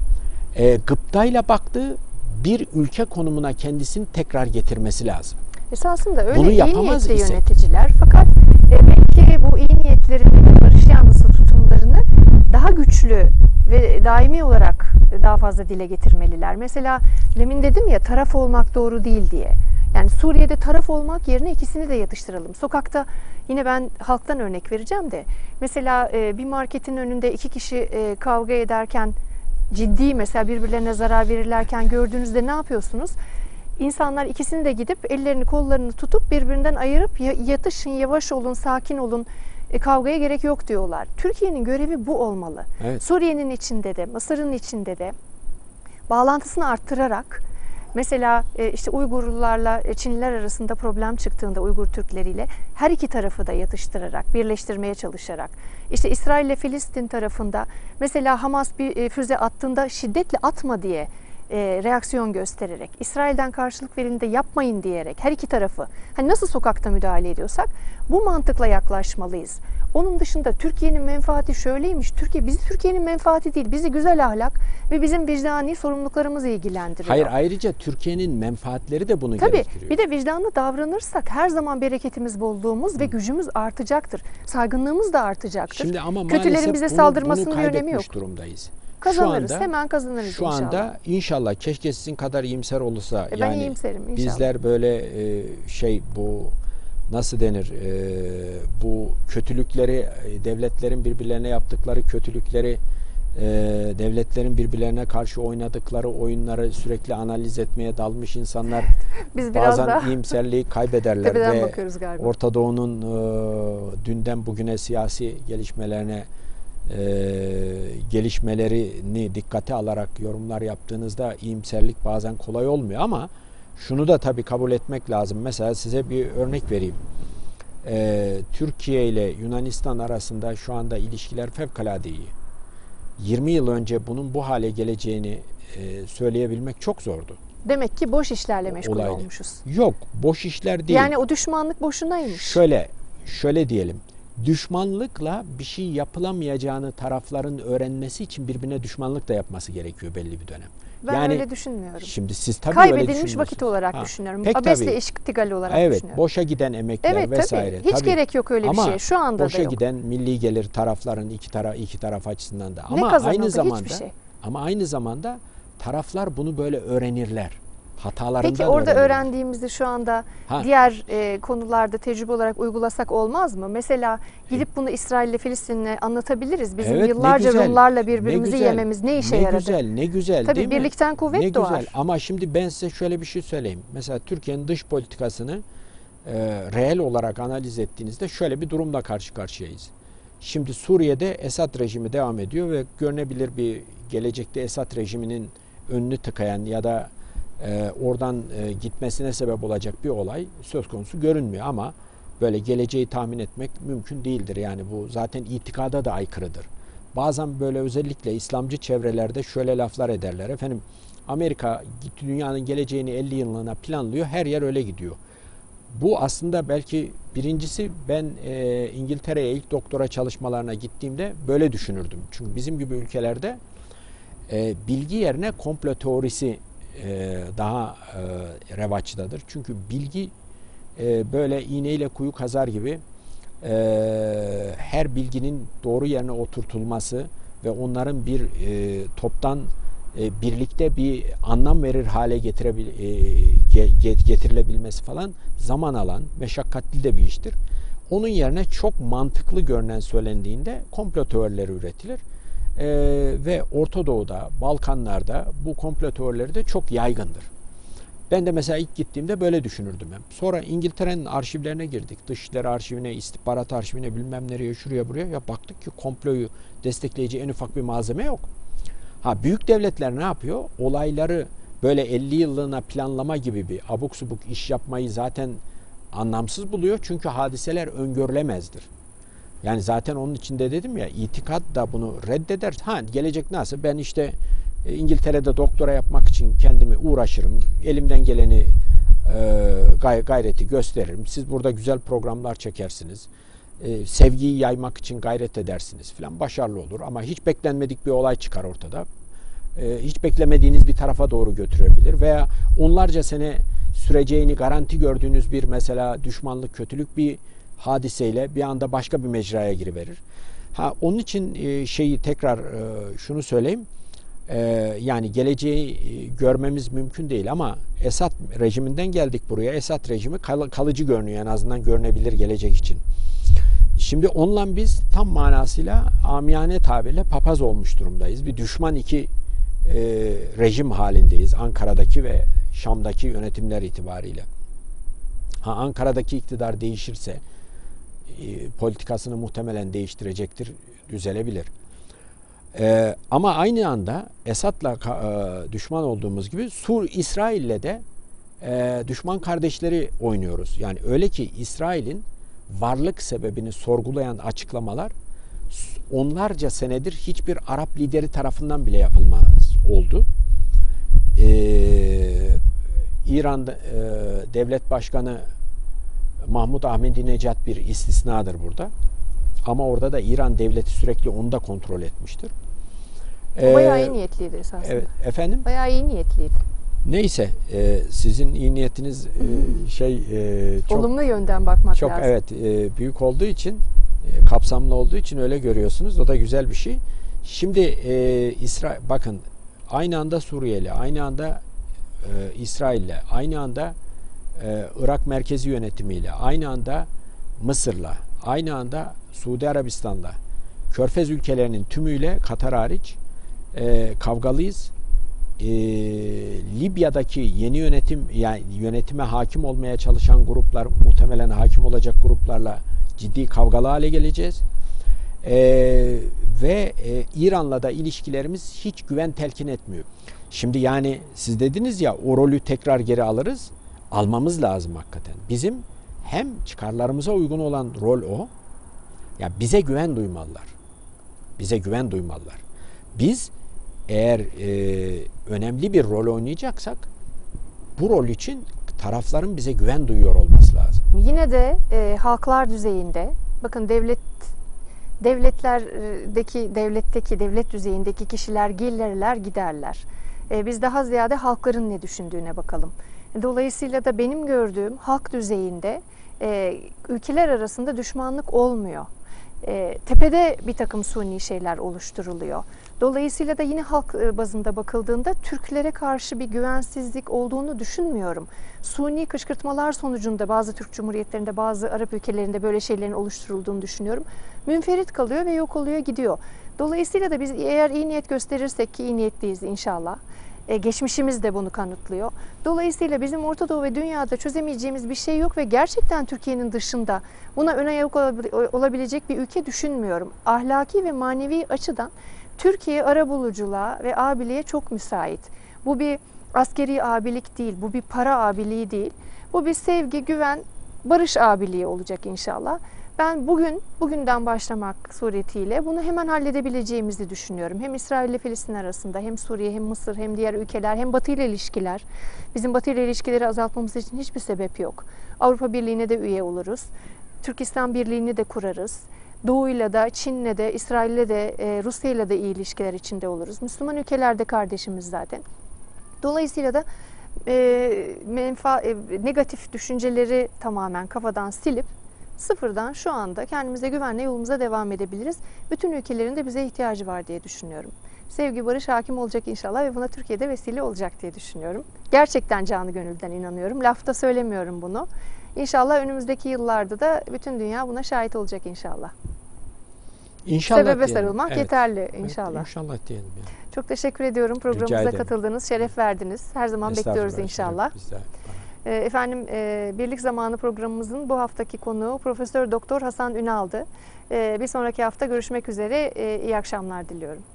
e, gıptayla baktığı bir ülke konumuna kendisini tekrar getirmesi lazım. Esasında öyle Bunu iyi yapamaz niyetli ise, yöneticiler, fakat e, belki bu iyi niyetlerini, barış yanlısı tutumlarını daha güçlü ve daimi olarak daha fazla dile getirmeliler. Mesela demin dedim ya, taraf olmak doğru değil diye. Yani Suriye'de taraf olmak yerine ikisini de yatıştıralım. Sokakta yine ben halktan örnek vereceğim de, mesela e, bir marketin önünde iki kişi e, kavga ederken, ciddi mesela birbirlerine zarar verirlerken gördüğünüzde ne yapıyorsunuz? İnsanlar ikisini de gidip ellerini kollarını tutup birbirinden ayırıp yatışın, yavaş olun, sakin olun, e, kavgaya gerek yok diyorlar. Türkiye'nin görevi bu olmalı. Evet. Suriye'nin içinde de, Mısır'ın içinde de bağlantısını arttırarak, mesela e, işte Uygurlularla Çinliler arasında problem çıktığında Uygur Türkleriyle her iki tarafı da yatıştırarak, birleştirmeye çalışarak, işte İsrail ile Filistin tarafında mesela Hamas bir e, füze attığında şiddetle atma diye e, reaksiyon göstererek, İsrail'den karşılık verildiğinde yapmayın diyerek her iki tarafı, hani nasıl sokakta müdahale ediyorsak bu mantıkla yaklaşmalıyız. Onun dışında Türkiye'nin menfaati şöyleymiş, Türkiye bizi Türkiye'nin menfaati değil, bizi güzel ahlak ve bizim vicdani sorumluluklarımız ilgilendiriyor. Hayır, ayrıca Türkiye'nin menfaatleri de bunu Tabii, gerektiriyor. bir de vicdanlı davranırsak her zaman bereketimiz, bolluğumuz ve gücümüz artacaktır. Saygınlığımız da artacaktır. Şimdi ama kötülerin bize bunu, saldırmasının bunu bir önemi yok. durumdayız. Kazanırız, şu anda, hemen kazanırız şu inşallah. Şu anda inşallah, keşke sizin kadar iyimser olursa. E ben yani iyimserim inşallah. Bizler böyle e, şey bu nasıl denir, e, bu kötülükleri, devletlerin birbirlerine yaptıkları kötülükleri, e, devletlerin birbirlerine karşı oynadıkları oyunları sürekli analiz etmeye dalmış insanlar Biz biraz bazen daha iyimserliği kaybederler tepeden ve bakıyoruz galiba. Orta Doğu'nun e, dünden bugüne siyasi gelişmelerine e, gelişmelerini dikkate alarak yorumlar yaptığınızda iyimserlik bazen kolay olmuyor, ama şunu da tabii kabul etmek lazım. Mesela size bir örnek vereyim. Ee, Türkiye ile Yunanistan arasında şu anda ilişkiler fevkalade iyi. yirmi yıl önce bunun bu hale geleceğini e, söyleyebilmek çok zordu. Demek ki boş işlerle meşgul Olaylı. olmuşuz. Yok, boş işler değil. Yani o düşmanlık boşunaymış. Şöyle, şöyle diyelim. Düşmanlıkla bir şey yapılamayacağını tarafların öğrenmesi için birbirine düşmanlık da yapması gerekiyor belli bir dönem. Ben yani, öyle düşünmüyorum. Şimdi siz tabii öyle kaybedilmiş vakit olarak ha, düşünüyorum. Pek Abesle tabii. iştigal olarak evet, düşünüyorum. boşa giden emekler evet, vesaire. Tabii. Hiç tabii. gerek yok öyle Ama bir şey. Şu anda boşa da yok. giden milli gelir tarafların iki taraf iki taraf açısından da. Ne Ama kazanıldı? aynı zamanda Hiçbir şey. ama aynı zamanda taraflar bunu böyle öğrenirler. Hatalarından Peki orada öğrenirler. öğrendiğimizi şu anda Ha. diğer e, konularda tecrübe olarak uygulasak olmaz mı? Mesela gidip bunu İsrail ile Filistin'le anlatabiliriz. Bizim Evet, ne yıllarca güzel, Rumlarla birbirimizi ne güzel, yememiz ne işe ne yaradı? güzel, ne güzel Tabii değil mi? birlikten kuvvet ne doğar. güzel. Ama şimdi ben size şöyle bir şey söyleyeyim. Mesela Türkiye'nin dış politikasını e, reel olarak analiz ettiğinizde şöyle bir durumla karşı karşıyayız. Şimdi Suriye'de Esad rejimi devam ediyor ve görünebilir bir gelecekte Esad rejiminin önünü tıkayan ya da e, oradan e, gitmesine sebep olacak bir olay söz konusu görünmüyor, ama böyle geleceği tahmin etmek mümkün değildir. Yani bu zaten itikada da aykırıdır. Bazen böyle özellikle İslamcı çevrelerde şöyle laflar ederler. Efendim, Amerika dünyanın geleceğini elli yıllığına planlıyor. Her yer öyle gidiyor. Bu aslında belki birincisi, ben e, İngiltere'ye ilk doktora çalışmalarına gittiğimde böyle düşünürdüm. Çünkü bizim gibi ülkelerde e, bilgi yerine komplo teorisi e, daha e, revaçtadır. Çünkü bilgi e, böyle iğneyle kuyu kazar gibi e, her bilginin doğru yerine oturtulması ve onların bir e, toptan e, birlikte bir anlam verir hale getirebil, e, ge, getirilebilmesi falan zaman alan, meşakkatli de bir iştir. Onun yerine çok mantıklı görünen söylendiğinde komplo teorileri üretilir. Ee, ve Orta Doğu'da, Balkanlar'da bu komplo teorileri de çok yaygındır. Ben de mesela ilk gittiğimde böyle düşünürdüm hem. Sonra İngiltere'nin arşivlerine girdik. Dışişleri arşivine, istihbarat arşivine, bilmem nereye, şuraya buraya. Ya baktık ki komployu destekleyici en ufak bir malzeme yok. Ha, büyük devletler ne yapıyor? Olayları böyle elli yıllığına planlama gibi bir abuk subuk iş yapmayı zaten anlamsız buluyor. Çünkü hadiseler öngörülemezdir. Yani zaten onun içinde dedim ya, itikat da bunu reddeder. Ha, gelecek nasıl? Ben işte İngiltere'de doktora yapmak için kendimi uğraşırım. Elimden geleni e, gayreti gösteririm. Siz burada güzel programlar çekersiniz. E, sevgiyi yaymak için gayret edersiniz falan. Başarılı olur ama hiç beklenmedik bir olay çıkar ortada. E, hiç beklemediğiniz bir tarafa doğru götürebilir veya onlarca sene süreceğini garanti gördüğünüz bir mesela düşmanlık, kötülük bir hadiseyle bir anda başka bir mecraya giriverir. Ha, onun için e, şeyi tekrar e, şunu söyleyeyim. Ee, yani geleceği görmemiz mümkün değil ama Esad rejiminden geldik buraya. Esad rejimi kal- kalıcı görünüyor, en azından görünebilir gelecek için. Şimdi onunla biz tam manasıyla amiyane tabirle papaz olmuş durumdayız. Bir düşman iki e, rejim halindeyiz Ankara'daki ve Şam'daki yönetimler itibariyle. Ha, Ankara'daki iktidar değişirse e, politikasını muhtemelen değiştirecektir, düzelebilir. Ee, ama aynı anda Esad'la e, düşman olduğumuz gibi Sur İsrail'le de e, düşman kardeşleri oynuyoruz. Yani öyle ki İsrail'in varlık sebebini sorgulayan açıklamalar onlarca senedir hiçbir Arap lideri tarafından bile yapılmaz oldu. Ee, İran e, devlet başkanı Mahmud Ahmedinecad bir istisnadır burada. Ama orada da İran devleti sürekli onu da kontrol etmiştir. Ee, Bayağı iyi niyetliydi esasında. Evet, efendim? Bayağı iyi niyetliydi. Neyse, e, sizin iyi niyetiniz e, şey e, çok olumlu yönden bakmak çok lazım. evet e, büyük olduğu için, e, kapsamlı olduğu için öyle görüyorsunuz. O da güzel bir şey. Şimdi e, İsrail, bakın, aynı anda Suriye'yle, aynı anda e, İsrail'le, aynı anda e, Irak merkezi yönetimiyle, aynı anda Mısır'la, aynı anda Suudi Arabistan'la, Körfez ülkelerinin tümüyle Katar hariç e, kavgalıyız. E, Libya'daki yeni yönetim, yani yönetime hakim olmaya çalışan gruplar, muhtemelen hakim olacak gruplarla ciddi kavgalı hale geleceğiz. E, ve e, İran'la da ilişkilerimiz hiç güven telkin etmiyor. Şimdi yani siz dediniz ya, o rolü tekrar geri alırız. Almamız lazım hakikaten. Bizim hem çıkarlarımıza uygun olan rol o. Ya bize güven duymalılar. Bize güven duymalılar. Biz eğer e, önemli bir rol oynayacaksak bu rol için tarafların bize güven duyuyor olması lazım. Yine de e, halklar düzeyinde, bakın devlet devletlerdeki devletteki devlet düzeyindeki kişiler gelirler giderler. E, biz daha ziyade halkların ne düşündüğüne bakalım. Dolayısıyla da benim gördüğüm halk düzeyinde e, ülkeler arasında düşmanlık olmuyor. E, tepede bir takım suni şeyler oluşturuluyor. Dolayısıyla da yine halk bazında bakıldığında Türklere karşı bir güvensizlik olduğunu düşünmüyorum. Suni kışkırtmalar sonucunda bazı Türk Cumhuriyetlerinde, bazı Arap ülkelerinde böyle şeylerin oluşturulduğunu düşünüyorum. Münferit kalıyor ve yok oluyor, gidiyor. Dolayısıyla da biz eğer iyi niyet gösterirsek, ki iyi niyetliyiz inşallah, e, geçmişimiz de bunu kanıtlıyor. Dolayısıyla bizim Orta Doğu ve dünyada çözemeyeceğimiz bir şey yok ve gerçekten Türkiye'nin dışında buna ön ayak olabilecek bir ülke düşünmüyorum. Ahlaki ve manevi açıdan Türkiye arabuluculuğa ve abiliğe çok müsait. Bu bir askeri abilik değil, bu bir para abiliği değil. Bu bir sevgi, güven, barış abiliği olacak inşallah. Ben bugün, bugünden başlamak suretiyle bunu hemen halledebileceğimizi düşünüyorum. Hem İsrail ile Filistin arasında, hem Suriye, hem Mısır, hem diğer ülkeler, hem Batı ile ilişkiler. Bizim Batı ile ilişkileri azaltmamız için hiçbir sebep yok. Avrupa Birliği'ne de üye oluruz. Türk-İslam Birliği'ni de kurarız. Doğu'yla da, Çin'le de, İsrail'le de, Rusya'yla da iyi ilişkiler içinde oluruz. Müslüman ülkelerde kardeşimiz zaten. Dolayısıyla da e, menfa, e, negatif düşünceleri tamamen kafadan silip sıfırdan şu anda kendimize güvenle yolumuza devam edebiliriz. Bütün ülkelerin de bize ihtiyacı var diye düşünüyorum. Sevgi, barış hakim olacak inşallah ve buna Türkiye'de vesile olacak diye düşünüyorum. Gerçekten canı gönülden inanıyorum. Lafta söylemiyorum bunu. İnşallah önümüzdeki yıllarda da bütün dünya buna şahit olacak inşallah. İnşallah Sebebe diyelim. sarılmak Evet. yeterli Evet, inşallah. İnşallah diyelim yani. Çok teşekkür ediyorum. Programımıza ederim. katıldınız, şeref verdiniz. Her zaman Estağfurullah, bekliyoruz şeref inşallah. bizde. E, Efendim e, Birlik Zamanı programımızın bu haftaki konuğu Profesör Doktor Hasan Ünal'dı. E, Bir sonraki hafta görüşmek üzere. E, İyi akşamlar diliyorum.